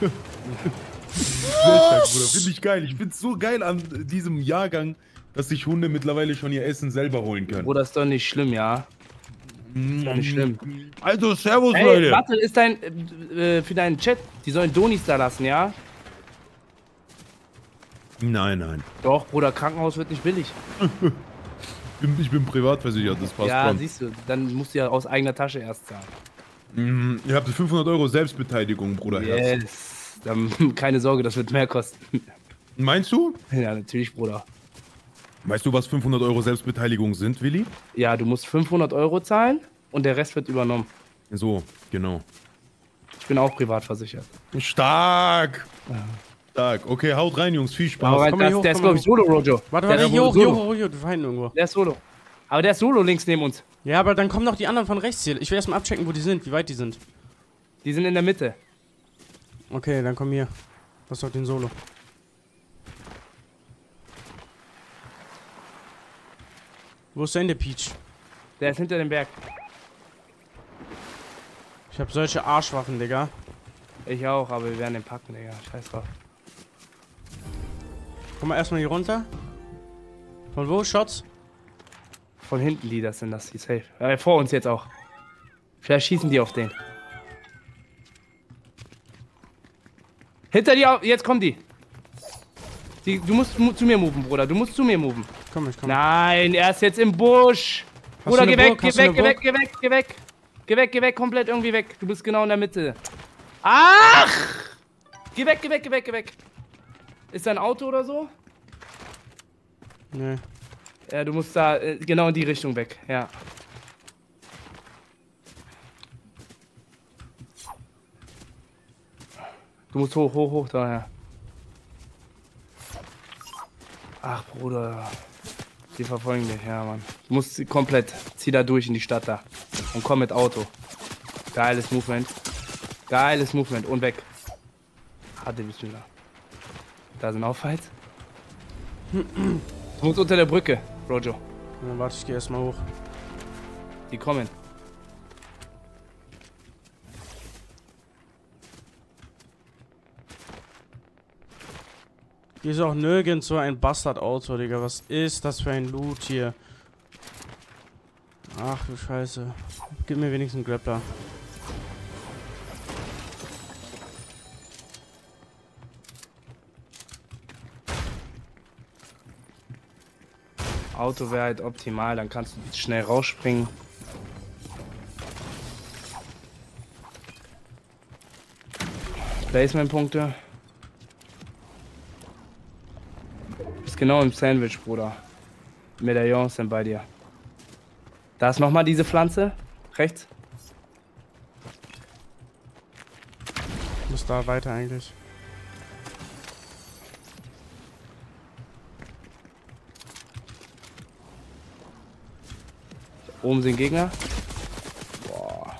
stark, Bruder. Finde ich geil. Ich find's so geil an diesem Jahrgang, dass sich Hunde mittlerweile schon ihr Essen selber holen können. Bruder, ist doch nicht schlimm, ja? Ist doch nicht schlimm. Also, servus, Ey, Leute. warte, ist dein, äh, für deinen Chat, die sollen Donis da lassen, ja? Nein, nein. Doch, Bruder, Krankenhaus wird nicht billig. Ich bin, ich bin privat versichert, das passt Ja, schon. siehst du, dann musst du ja aus eigener Tasche erst zahlen. Mhm, ihr habt fünfhundert Euro Selbstbeteiligung, Bruder. Herz. Yes. Dann, keine Sorge, das wird mehr kosten. Meinst du? Ja, natürlich, Bruder. Weißt du, was fünfhundert Euro Selbstbeteiligung sind, Willi? Ja, du musst fünfhundert Euro zahlen und der Rest wird übernommen. So, genau. Ich bin auch privat versichert. Stark! Stark. Okay, haut rein, Jungs. Viel Spaß. Aber komm mal das, hoch, der ist, komm glaube mal ich, Solo, Rojo. Warte, Der warte, ist hier hoch, Solo. hier hoch, hier hoch, wir verhindern irgendwo. Der ist Solo. Aber der ist Solo links neben uns. Ja, aber dann kommen noch die anderen von rechts hier. Ich will erstmal abchecken, wo die sind, wie weit die sind. Die sind in der Mitte. Okay, dann komm hier. Was soll den Solo? Wo ist denn der Peach? Der ist hinter dem Berg. Ich hab solche Arschwaffen, Digga. Ich auch, aber wir werden den packen, Digga. Scheiß drauf. Komm mal erstmal hier runter. Von wo? Shots? Von hinten die, das sind das, die safe. Äh, vor uns jetzt auch. Vielleicht schießen die auf den. Hinter dir, au- jetzt kommen die. die. Du musst mu zu mir moven, Bruder. Du musst zu mir moven. Komm, ich komm. Nein, er ist jetzt im Busch. Hast Bruder, du eine geh weg, Burg? geh Hast du weg, eine geh weg, Burg? geh weg, geh weg. Geh weg, geh weg, komplett irgendwie weg. Du bist genau in der Mitte. Ach! Geh weg, geh weg, geh weg, geh weg. Ist da ein Auto oder so? Nee. Ja, du musst da äh, genau in die Richtung weg, ja. Du musst hoch, hoch, hoch daher. Ach, Bruder. Die verfolgen dich, ja, Mann. Du musst komplett, zieh da durch in die Stadt da. Und komm mit Auto. Geiles Movement. Geiles Movement und weg. Hatte bist du da. Da sind auch Fights. Du musst unter der Brücke, Rojo. Dann warte, ich geh erstmal hoch. Die kommen. Hier ist auch nirgends so ein Bastard-Auto, Digga. Was ist das für ein Loot hier? Ach du Scheiße. Gib mir wenigstens einen Grappler. Auto wäre halt optimal, dann kannst du schnell rausspringen. Placement-Punkte. Ist genau im Sandwich, Bruder. Medaillons sind bei dir. Da ist nochmal diese Pflanze. Rechts. Ich muss da weiter eigentlich. Oben sind Gegner. Boah.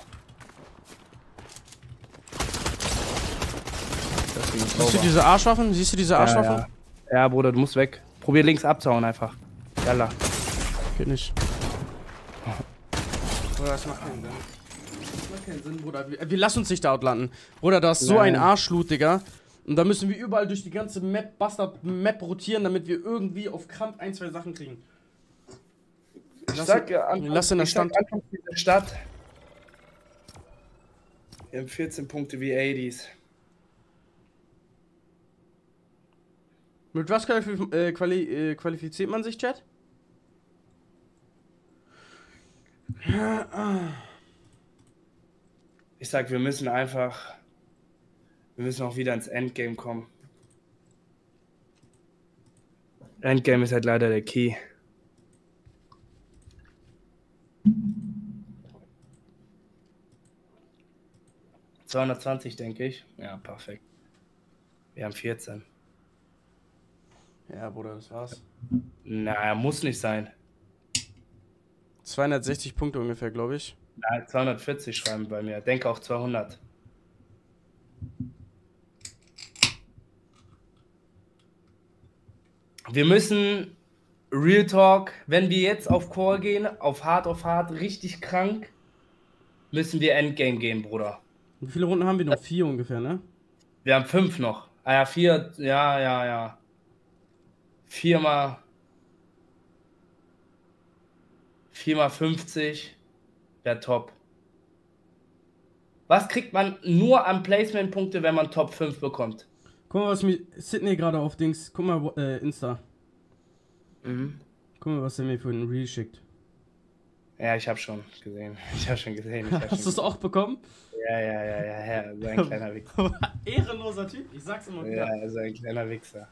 Das Ding ist Siehst du sauber. diese Arschwaffen? Siehst du diese Ja, Arschwaffen? ja. Ja, Bruder, du musst weg. Probier links abzuhauen einfach. Jalla. Geht nicht. Bruder, das macht keinen Sinn. Das macht keinen Sinn, Bruder. Wir, wir lassen uns nicht da outlanden. Bruder, du hast so Nein. ein Arschloot, Digga. Und da müssen wir überall durch die ganze Map, Bastard-Map rotieren, damit wir irgendwie auf Krampf ein, zwei Sachen kriegen. Ich Lass- sag ja, Anfang, lass in der ich sag Stand. Anfang dieser Stadt. Wir haben vierzehn Punkte wie achtziger. Mit was quali äh, quali äh, qualifiziert man sich, Chat? Ich sag, wir müssen einfach. Wir müssen auch wieder ins Endgame kommen. Endgame ist halt leider der Key. zweihundertzwanzig, denke ich. Ja, perfekt. Wir haben vierzehn. Ja, Bruder, das war's. Na, muss nicht sein. zweihundertsechzig Punkte ungefähr, glaube ich. Na, zweihundertvierzig schreiben bei mir. Denke auch zweihundert. Wir müssen Real Talk, wenn wir jetzt auf Core gehen, auf Hard auf Hard, richtig krank, müssen wir Endgame gehen, Bruder. Wie viele Runden haben wir noch? Vier ungefähr, ne? Wir haben fünf noch. Ah ja, vier, ja, ja, ja. Viermal. Viermal fünfzig. Wäre top. Was kriegt man nur an Placement-Punkte, wenn man Top fünf bekommt? Guck mal, was mir Sydney gerade auf Dings. Guck mal, äh, Insta. Mhm. Guck mal, was er mir für ein Reel schickt. Ja, ich habe schon gesehen. Ich habe schon gesehen. Ich hab Hast du schon es auch bekommen? Ja, ja, ja, ja, ja, so ein kleiner Wichser. Ehrenloser Typ, ich sag's immer wieder. Ja, so ein kleiner Wichser.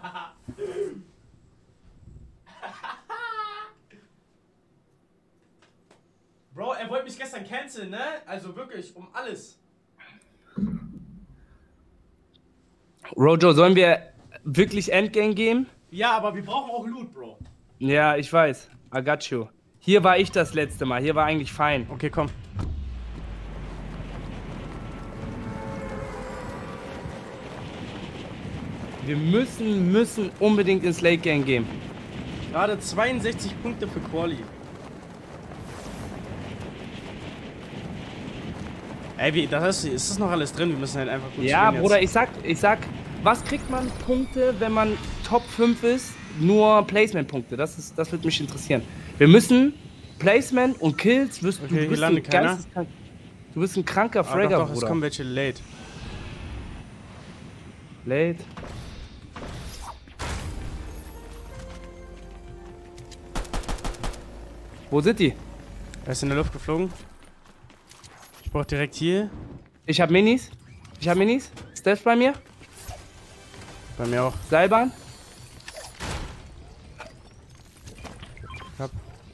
Bro, er wollte mich gestern canceln, ne? Also wirklich, um alles. Rojo, sollen wir wirklich Endgame gehen? Ja, aber wir brauchen auch Loot, Bro. Ja, ich weiß. I got you. Hier war ich das letzte Mal. Hier war eigentlich fein. Okay, komm. Wir müssen, müssen unbedingt ins Late Game gehen. Gerade zweiundsechzig Punkte für Quali. Ey, wie, das ist, ist das noch alles drin? Wir müssen halt einfach gut Ja, spielen Bruder, jetzt. ich sag, ich sag, was kriegt man Punkte, wenn man Top fünf ist? Nur Placement-Punkte. Das ist, das würde mich interessieren. Wir müssen Placement und Kills. Wirst, Okay, du, hier bist ein landet keiner. geisteskrank- du bist ein kranker Ah, Fragger, doch, doch, es Bruder. kommen welche late. Late. Wo sind die? Er ist in der Luft geflogen. Ich brauch direkt hier. Ich hab Minis. Ich hab Minis. Steps bei mir. Bei mir auch. Seilbahn. Hab.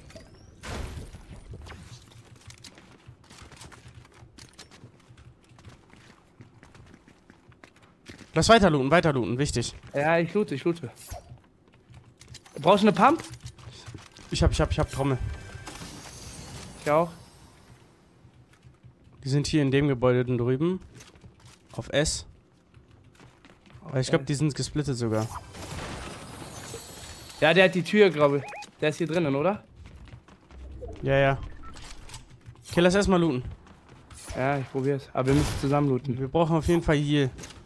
Lass weiter looten, weiter looten, wichtig. Ja, ich loote, ich loote. Brauchst du eine Pump? Ich hab, ich hab, ich hab Trommel. Ich auch. Die sind hier in dem Gebäude drüben. Auf S. Aber ich glaube, die sind gesplittet sogar. Ja, der hat die Tür, glaube ich. Der ist hier drinnen, oder? Ja, ja. Okay, lass erstmal looten. Ja, ich probier's. Aber wir müssen zusammen looten. Wir brauchen auf jeden Fall hier.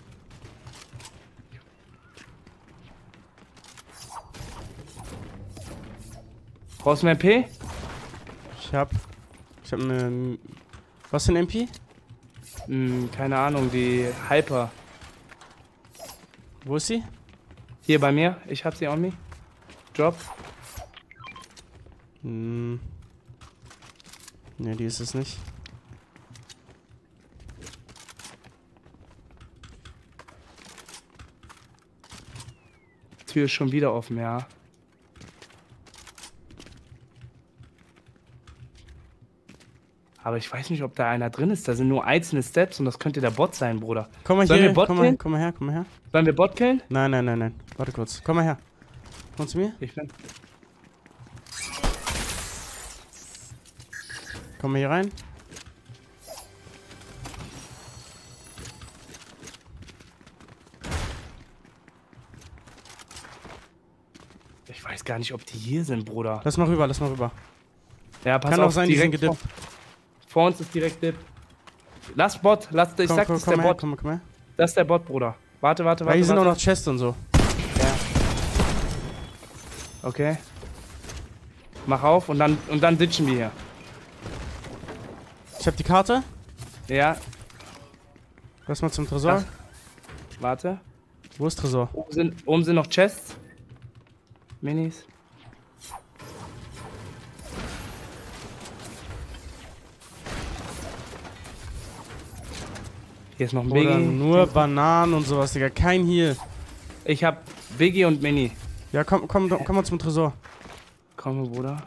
Brauchst du ein M P? Ich hab. Ich hab eine. Was für ein M P? Hm, keine Ahnung, die Hyper. Wo ist sie? Hier bei mir. Ich hab sie on me. Drop. Hm. Ne, die ist es nicht. Tür ist schon wieder offen, ja. Aber ich weiß nicht, ob da einer drin ist. Da sind nur einzelne Steps und das könnte der Bot sein, Bruder. Komm mal Sollen hier, wir Bot komm mal, killen? komm mal her, komm mal her. Sollen wir Bot killen? Nein, nein, nein, nein. Warte kurz. Komm mal her. Komm zu mir. Ich bin. Komm mal hier rein. Ich weiß gar nicht, ob die hier sind, Bruder. Lass mal rüber, lass mal rüber. Ja, pass Kann auf, auch sein, die sind direkt gedippt. vor, vor uns ist direkt Dip. Lass Bot, lass, ich Komm, sag, komm, das ist komm der mal her, Bot. komm mal, komm mal her. Das ist der Bot, Bruder. Warte, warte, Weil warte. hier sind auch warte. noch Chests und so. Okay. Mach auf und dann und dann ditchen wir hier. Ich hab die Karte. Ja, Lass mal zum Tresor. Ach. warte. Wo ist Tresor? Oben sind, oben sind noch Chests. Minis. Hier ist noch ein Oder Biggie. nur Bananen und sowas, Digga. Kein hier. Ich hab Biggie und Mini. Ja, komm, komm, komm mal zum Tresor. Komm, Bruder.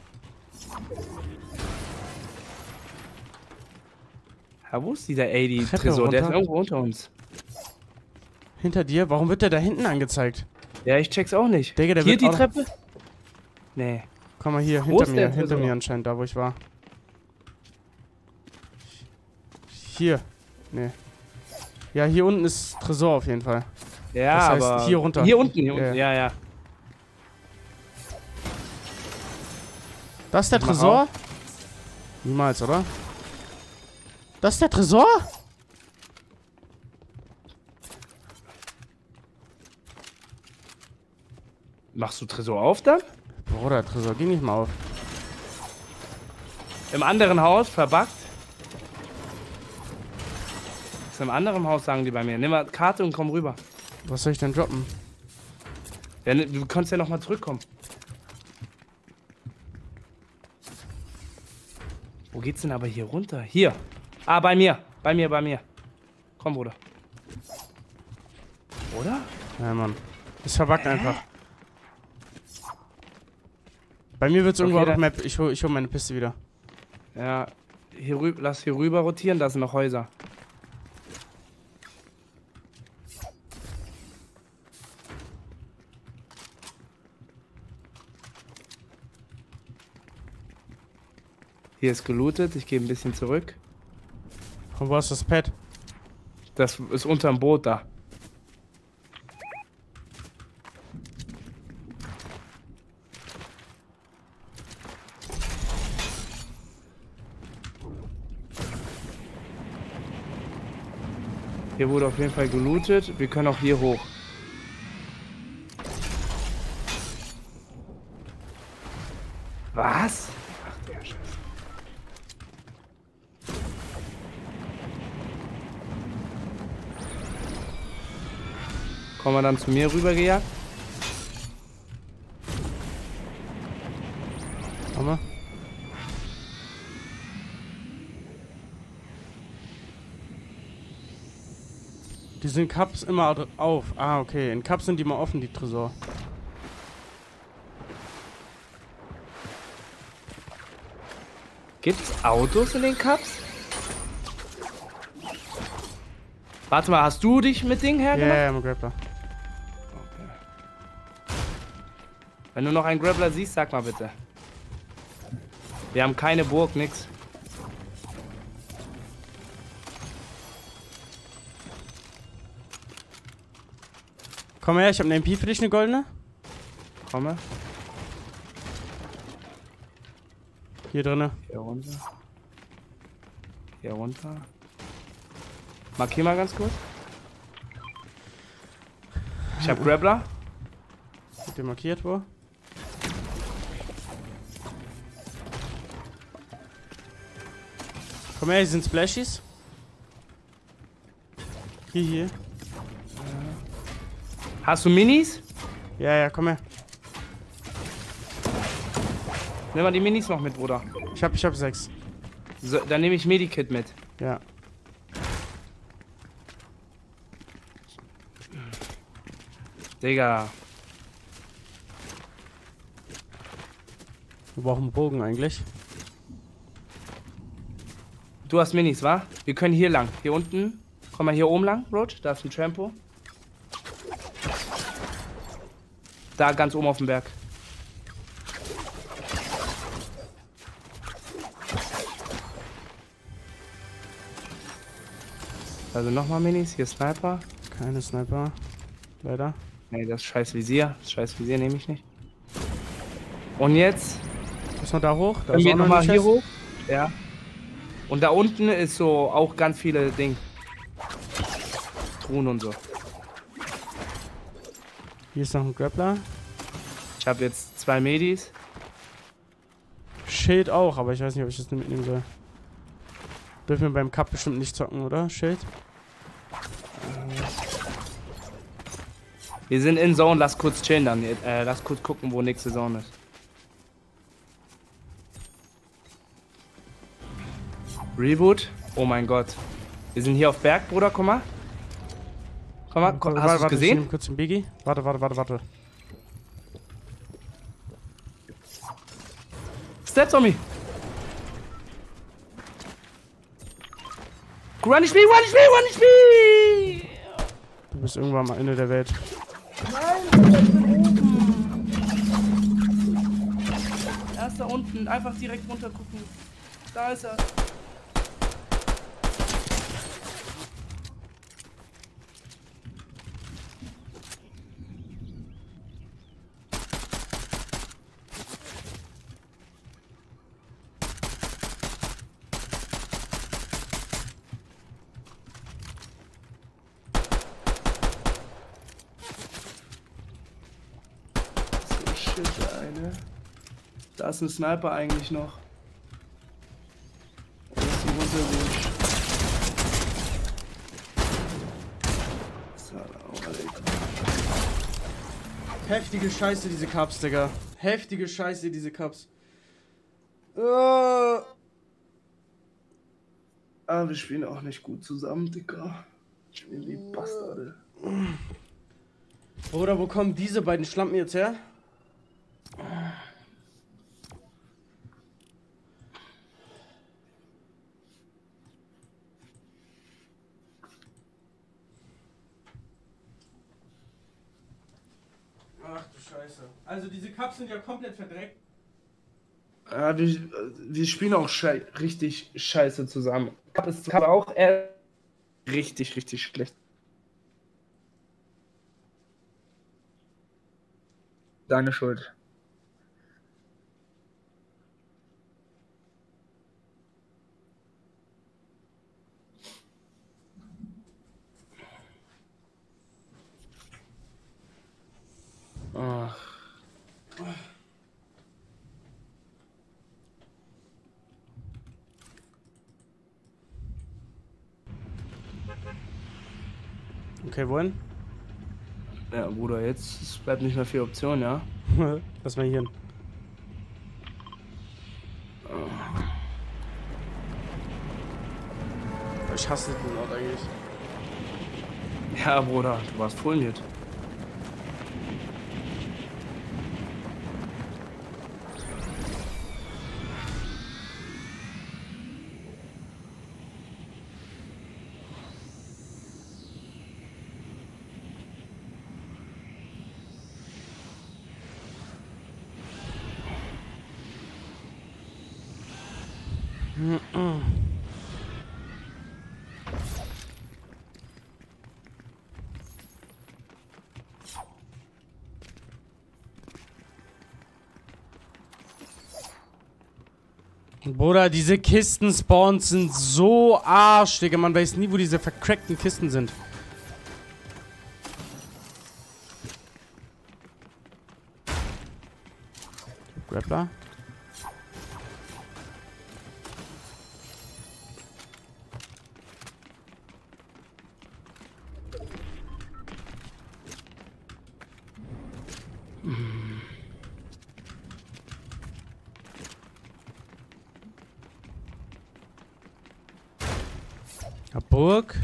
Ja, wo ist dieser Treppe eighty-Tresor? Der ist runter. irgendwo unter uns. Hinter dir? Warum wird der da hinten angezeigt? Ja, ich check's auch nicht. Digga, der Hier wird die auch- Treppe? Nee. Komm mal hier, Wo hinter ist mir, der hinter Tresor? mir anscheinend, da wo ich war. Hier. Nee. Ja, hier unten ist Tresor auf jeden Fall. Ja, Das heißt, aber... hier runter. Hier unten, hier Ja, unten. Ja, ja. Das ist der Mach Tresor? Niemals, oder? Das ist der Tresor? Machst du Tresor auf dann? Bruder, Tresor, geh nicht mal auf. Im anderen Haus, verbuggt. Ist im anderen Haus, sagen die bei mir. Nimm mal Karte und komm rüber. Was soll ich denn droppen? Ja, ne, du kannst ja noch mal zurückkommen. Wo geht's denn aber hier runter? Hier. Ah, bei mir. Bei mir, bei mir. Komm, Bruder. Oder? Ja, Mann. Ist verbuggt einfach. Bei mir wird's irgendwo Okay, out of dann- map. Ich hol, ich hol meine Piste wieder. Ja. Hier rü lass hier rüber rotieren, da sind noch Häuser. Hier ist gelootet, ich gehe ein bisschen zurück. Und wo ist das Pad? Das ist unterm Boot da. Hier wurde auf jeden Fall gelootet. Wir können auch hier hoch. Was? Ach der Scheiße. Kommen wir dann zu mir rüber gejagt? Komm mal. Die sind Cups immer auf. Ah, okay. In Cups sind die mal offen, die Tresor. Gibt's Autos in den Cups? Warte mal, hast du dich mit Ding Ja, hergemacht? ja, mein Grappler. Okay. Wenn du noch einen Grappler siehst, sag mal bitte. Wir haben keine Burg, nix. Komm her, ich hab eine M P für dich, eine goldene. Komme. Hier drinne. Hier runter. Hier runter. Markier mal ganz kurz. Ich hab Grappler. Habt ihr markiert, wo? Komm her, hier sind Splashies. Hier, hier. Hast du Minis? Ja, ja, komm her. Nimm mal die Minis noch mit, Bruder. Ich hab, ich hab sechs. So, dann nehme ich Medikit mit. Ja. Digga. Wir brauchen einen Bogen eigentlich. Du hast Minis, wa? Wir können hier lang. Hier unten. Komm mal hier oben lang, Roach. Da ist ein Trampo. Da ganz oben auf dem Berg. Also nochmal Minis. Hier Sniper. Keine Sniper. Leider. Nee, das ist scheiß Visier. Das scheiß Visier nehme ich nicht. Und jetzt Muss man da hoch? Da können ist wir auch noch nochmal eine hier Chest. hoch. Ja. Und da unten ist so auch ganz viele Dinge. Truhen und so. Hier ist noch ein Grappler. Ich habe jetzt zwei Medis. Schild auch, aber ich weiß nicht, ob ich das mitnehmen soll. Dürfen wir beim Cup bestimmt nicht zocken, oder? Schild? Wir sind in Zone, lass kurz chillen dann. Äh, lass kurz gucken, wo nächste Zone ist. Reboot? Oh mein Gott. Wir sind hier auf Berg, Bruder, komm mal. Komm mal, komm, Warte, hast du es warte, Ich gesehen? nehme kurz den Biggie. Warte, warte, warte, warte. Steps on me. Run ich me, run ich me, run ich me! Du bist irgendwann am Ende der Welt. Er ist da unten, einfach direkt runter gucken. Da ist er. So shit, eine. Da ist ein Sniper eigentlich noch. Oh, das ist ein Runterwunsch. Salam alaikum. Heftige Scheiße, diese Cups, Digga. Heftige Scheiße, diese Cups. Äh. Ah, wir spielen auch nicht gut zusammen, Digga. Wir spielen wie Bastarde. Bruder, wo kommen diese beiden Schlampen jetzt her? Ach du Scheiße. Also diese Cups sind ja komplett verdreckt. Ja, wir, wir spielen auch schei richtig scheiße zusammen. Cup ist Cup auch eher richtig, richtig schlecht. Deine Schuld. Okay, wohin? Ja, Bruder, jetzt es bleibt nicht mehr viel Option, ja? Lass mal hier hin. Ich hasse den Ort eigentlich. Ja, Bruder, du warst voll mit. Bruder, diese Kisten-Spawns sind so arsch, Digga. Man weiß nie, wo diese vercrackten Kisten sind. Grappler. Ja, Burg.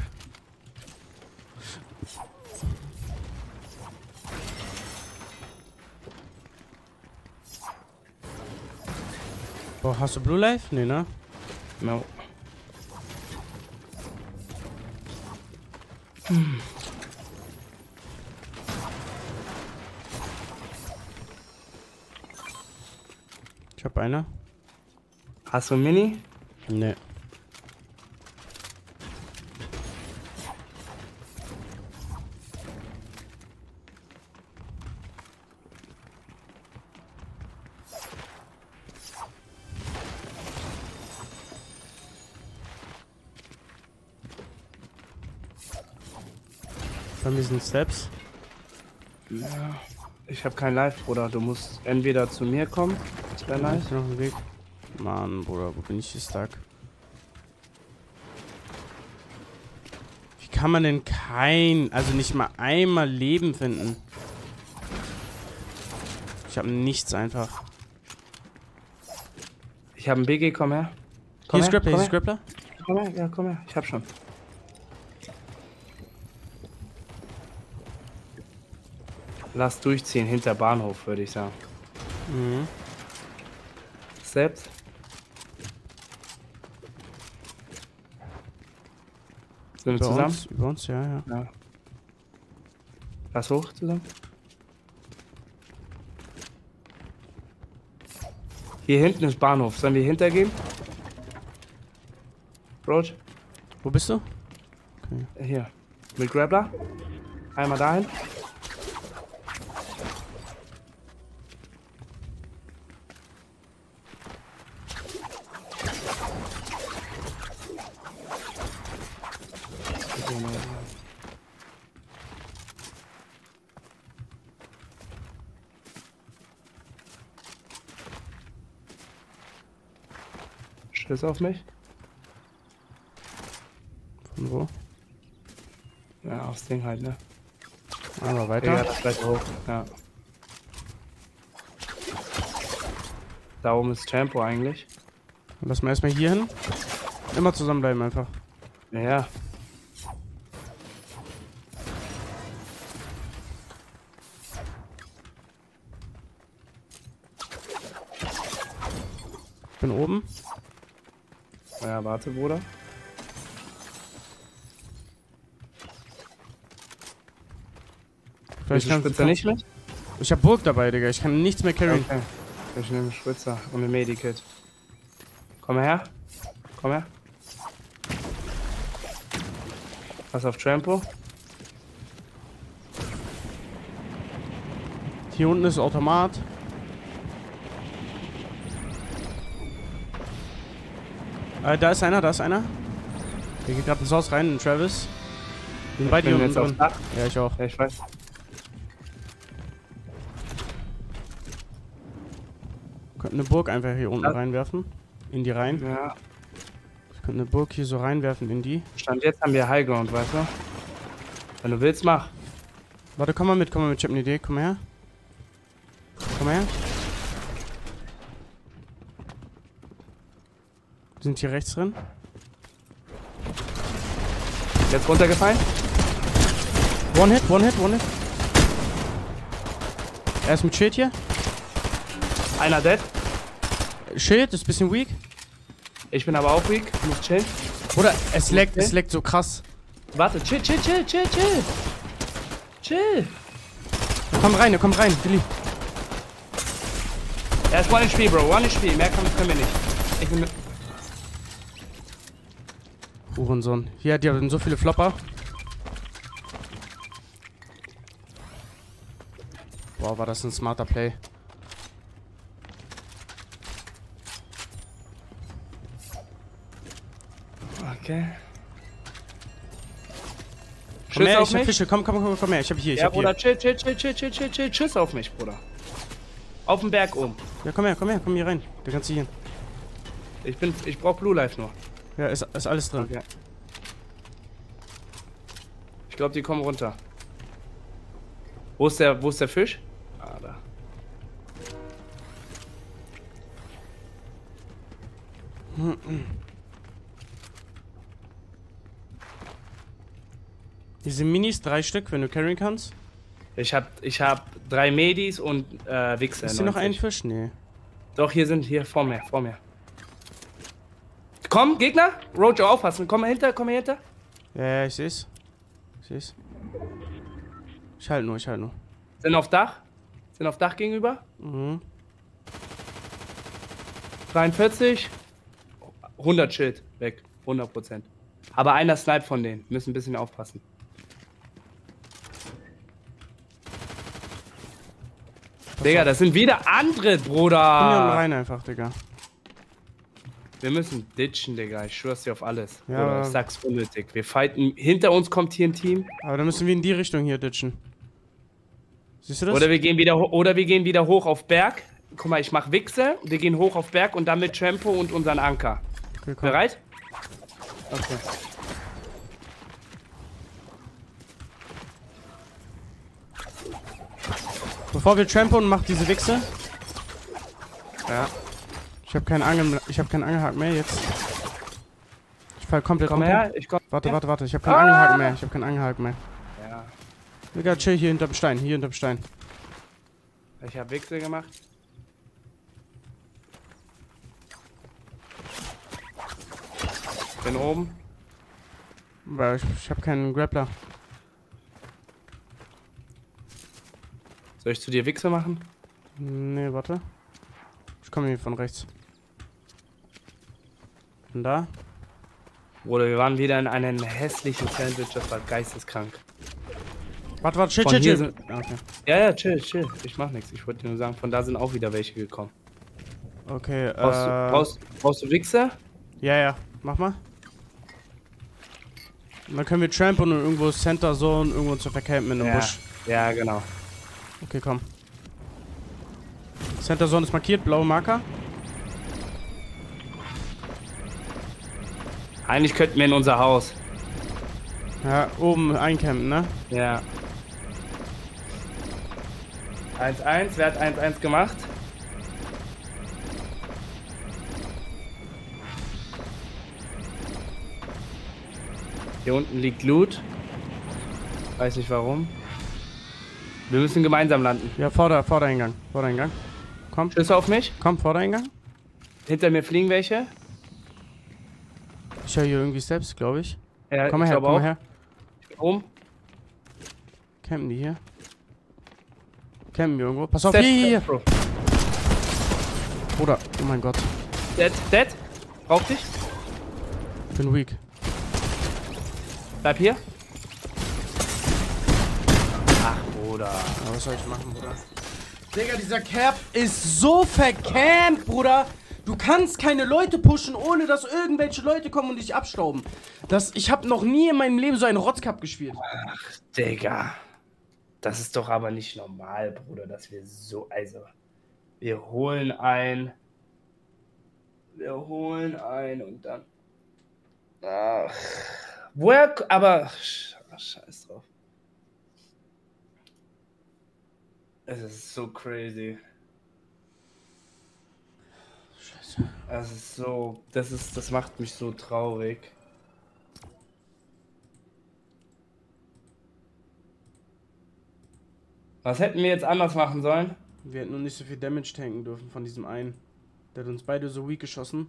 Boah, hast du Blue Life? Nee, ne? No. Ich hab eine. Hast du ein Mini? Nee. Bei mir sind Steps. Ja. Ich habe kein Live, Bruder. Du musst entweder zu mir kommen. Das wäre nice. Ist noch ein Weg. Mann, Bruder, wo bin ich hier stuck? Wie kann man denn kein, also nicht mal einmal Leben finden? Ich habe nichts einfach. Ich habe einen B G, komm her. Hier ist her, Grappler, komm hier ist her. Grappler. Komm her, ja, komm her. Ich hab schon. Lass durchziehen hinter Bahnhof, würde ich sagen. Mhm. Selbst. Sind wir Über zusammen? uns, über uns, ja, ja. Ja. Lass hoch zusammen. Hier hinten ist Bahnhof. Sollen wir hintergehen? Roach? Wo bist du? Hier. Mit Grappler. Einmal dahin. Schiss auf mich. Von wo? Ja, aufs Ding halt, ne? Aber Ja, weiter. das gleich hoch. Ja. Da oben ist Tempo eigentlich. Lass mal erstmal hier hin. Immer zusammenbleiben einfach. Ja, ja. Ich bin oben. Ja, warte, Bruder. Vielleicht Willst du kann, Spritzer nicht mit? Ich hab Burg dabei, Digga. Ich kann nichts mehr carryen. Okay. Ich nehme Spritzer und ein Medikit. Komm her. Komm her. Pass auf Trampo. Hier unten ist Automat. Äh, da ist einer, da ist einer. Der geht gerade ins Haus rein, in Travis. Bin bei Ich dir bin unten jetzt aufs drin. Dach. Ja, ich auch. Ja, ich weiß. Könnten eine Burg einfach hier unten Ja. reinwerfen. In die Reihen. Ja. Eine Burg hier so reinwerfen in die. Stand jetzt haben wir Highground, weißt du? Wenn du willst, mach. Warte, komm mal mit, komm mal mit, ich hab eine Idee, komm mal her. Komm mal her. Wir sind hier rechts drin. Jetzt runtergefallen? One Hit, One Hit, One Hit. Er ist mit Schild hier. Einer dead. Schild ist ein bisschen weak. Ich bin aber auch weak. Ich muss chillen. Oder es leckt, Okay. es leckt so krass. Warte, chill, chill, chill, chill, chill. Chill. Er kommt rein, er kommt rein, Billy. Er ist one H P, Bro. one H P. Mehr können wir nicht. Ich bin mit. Hurensohn. Hier, die haben so viele Flopper. Boah, war das ein smarter Play. Okay. Komm Tschüss her, auf ich hab mich. Fische. Komm, komm, komm, komm her. Ich hab hier, ich Ja, hab Bruder, hier. chill, chill, chill, chill, chill, chill, chill. Tschüss auf mich, Bruder. Auf den Berg oben. Ja, komm her, komm her, komm hier rein. Da kannst du hier. Ich bin, ich brauch Blue Life nur. Ja, ist, ist alles drin. Okay. Ich glaube, die kommen runter. Wo ist der, wo ist der Fisch? Ah, da. Diese Minis, drei Stück, wenn du carryen kannst. Ich hab, ich hab drei Medis und äh, Wichser. Ist hier noch ein neunzig. Fisch? Nee. Doch, hier sind, hier, vor mir, vor mir. Komm, Gegner! Rojo, aufpassen. Komm mal hinter, komm mal hinter. Ja, ja, ich seh's. Ich seh's. Ich halt nur, ich halt nur. Sind auf Dach. Sind auf Dach gegenüber. Mhm. dreiundvierzig. hundert Schild. Weg. hundert Prozent. Aber einer snipe von denen. Müssen ein bisschen aufpassen. Digga, das sind wieder andere, Komm hier unten Bruder. rein einfach, Digga. Wir müssen ditchen, Digga. Ich schwör's dir auf alles. Ja, Bruder, aber- ich sag's unnötig. Wir fighten. Hinter uns kommt hier ein Team. Aber dann müssen wir in die Richtung hier ditchen. Siehst du das? Oder wir gehen wieder ho- oder wir gehen wieder hoch auf Berg. Guck mal, ich mach Wichse. Wir gehen hoch auf Berg und dann mit Trampo und unseren Anker. Okay, komm. Bereit? Okay. Bevor wir trampen, macht diese Wichse. Ja. Ich habe keinen Angel, ich habe keinen Angelhaken mehr jetzt. Ich fall komplett Komm runter. her, ich komm. Warte, her. warte, warte. Ich habe keinen Ah! Angelhaken mehr. Ich habe keinen Angelhaken mehr. Ja, Digga, chill hier hinterm Stein. Hier hinterm Stein. ich hab Wichse gemacht. Bin oben. Weil ich, ich habe keinen Grappler. Soll ich zu dir Wichse machen? Nee, warte. Ich komme hier von rechts. Und da? Bruder, wir waren wieder in einem hässlichen Sandwich, das war geisteskrank. Warte, warte, chill, Von chill, hier chill. sind- Okay. Ja, ja, chill, chill. Ich mach nichts. Ich wollte dir nur sagen, von da sind auch wieder welche gekommen. Okay, Brauchst, du, äh. brauchst, brauchst du Wichse? Ja, ja. Mach mal. Und dann können wir trampen und irgendwo Center Zone, irgendwo zu vercampen in einem Ja. Busch. Ja, genau. Okay, komm. Center Zone ist markiert, blaue Marker. Eigentlich könnten wir in unser Haus. Ja, oben eincampen, ne? Ja. eins eins, wer hat eins eins gemacht? Hier unten liegt Loot. Weiß nicht warum. Wir müssen gemeinsam landen. Ja, Vorder-, Vordereingang. Vordereingang. Komm, Schüsse auf mich. komm, Vordereingang. Hinter mir fliegen welche. Ich höre hier irgendwie Steps, glaube ich. Ja, Komm mal ich her, glaube komm mal auch. her. Oben. Campen die hier? Campen wir irgendwo? Pass auf, Steps, hier, hier, hier. Bro. Bruder, oh mein Gott. Dead, dead. Brauch dich. Ich bin weak. Bleib hier. Ach, Bruder. Aber was soll ich machen, Bruder? Digga, dieser Cap ist so vercampt, Bruder. Du kannst keine Leute pushen, ohne dass irgendwelche Leute kommen und dich abstauben. Das, ich habe noch nie in meinem Leben so einen Rotzcup gespielt. Digga. Das ist doch aber nicht normal, Bruder, dass wir so. Also. Wir holen ein. Wir holen ein und dann. Ach, woher, aber ach, scheiß drauf. Es ist so crazy. Scheiße. Es ist so, das ist, das macht mich so traurig. Was hätten wir jetzt anders machen sollen? Wir hätten nur nicht so viel Damage tanken dürfen von diesem einen. Der hat uns beide so weak geschossen.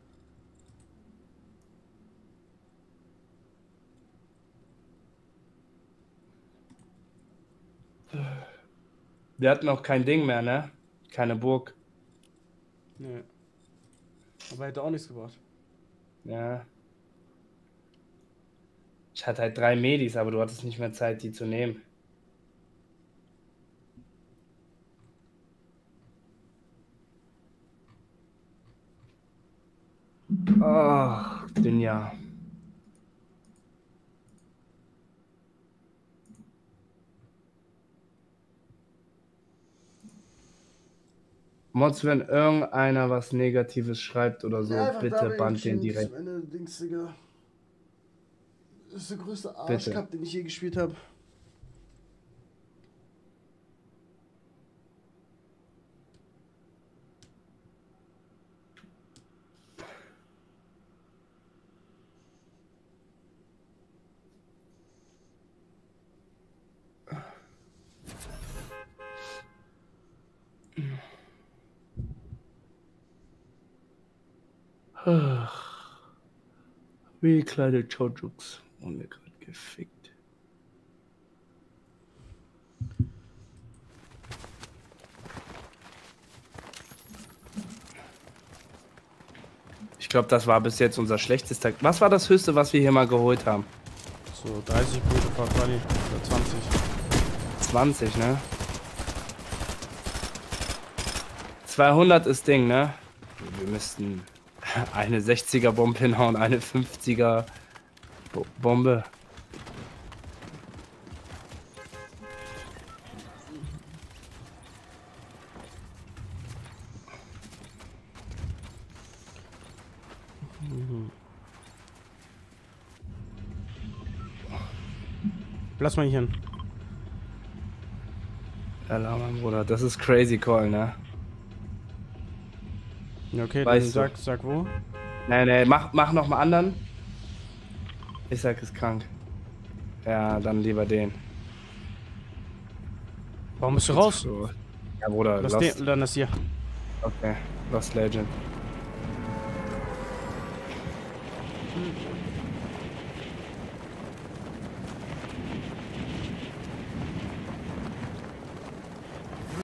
Wir hatten auch kein Ding mehr, ne? Keine Burg. Nee. Aber hätte auch nichts gebracht. Ja. Ich hatte halt drei Medis, aber du hattest nicht mehr Zeit, die zu nehmen. Ach, Dinja. Mods, wenn irgendeiner was Negatives schreibt oder so, bitte band den direkt. Meine Dings, Digga. Das ist der größte Bitte. Arschcup, den ich je gespielt habe. Ach, wie kleine Chojuks. Und mir gerade gefickt. Ich glaube, das war bis jetzt unser schlechtester. Was war das höchste, was wir hier mal geholt haben? So, dreißig Punkte per Quali. Oder zwanzig. zwanzig, ne? zweihundert ist Ding, ne? Wir müssten eine sechziger Bombe hinhauen, eine fünfziger Bo Bombe. Lass mal hier hin. Ja, mein Bruder, das ist crazy call, ne? Ja, okay, Weißt dann du. sag, sag wo. Nee, nee, mach, mach noch mal anderen. Ich sag, ist krank. Ja, dann lieber den. Warum bist du raus? So. Ja, Bruder, Lass Lost. den, dann das hier. Okay, Lost Legend. Hm.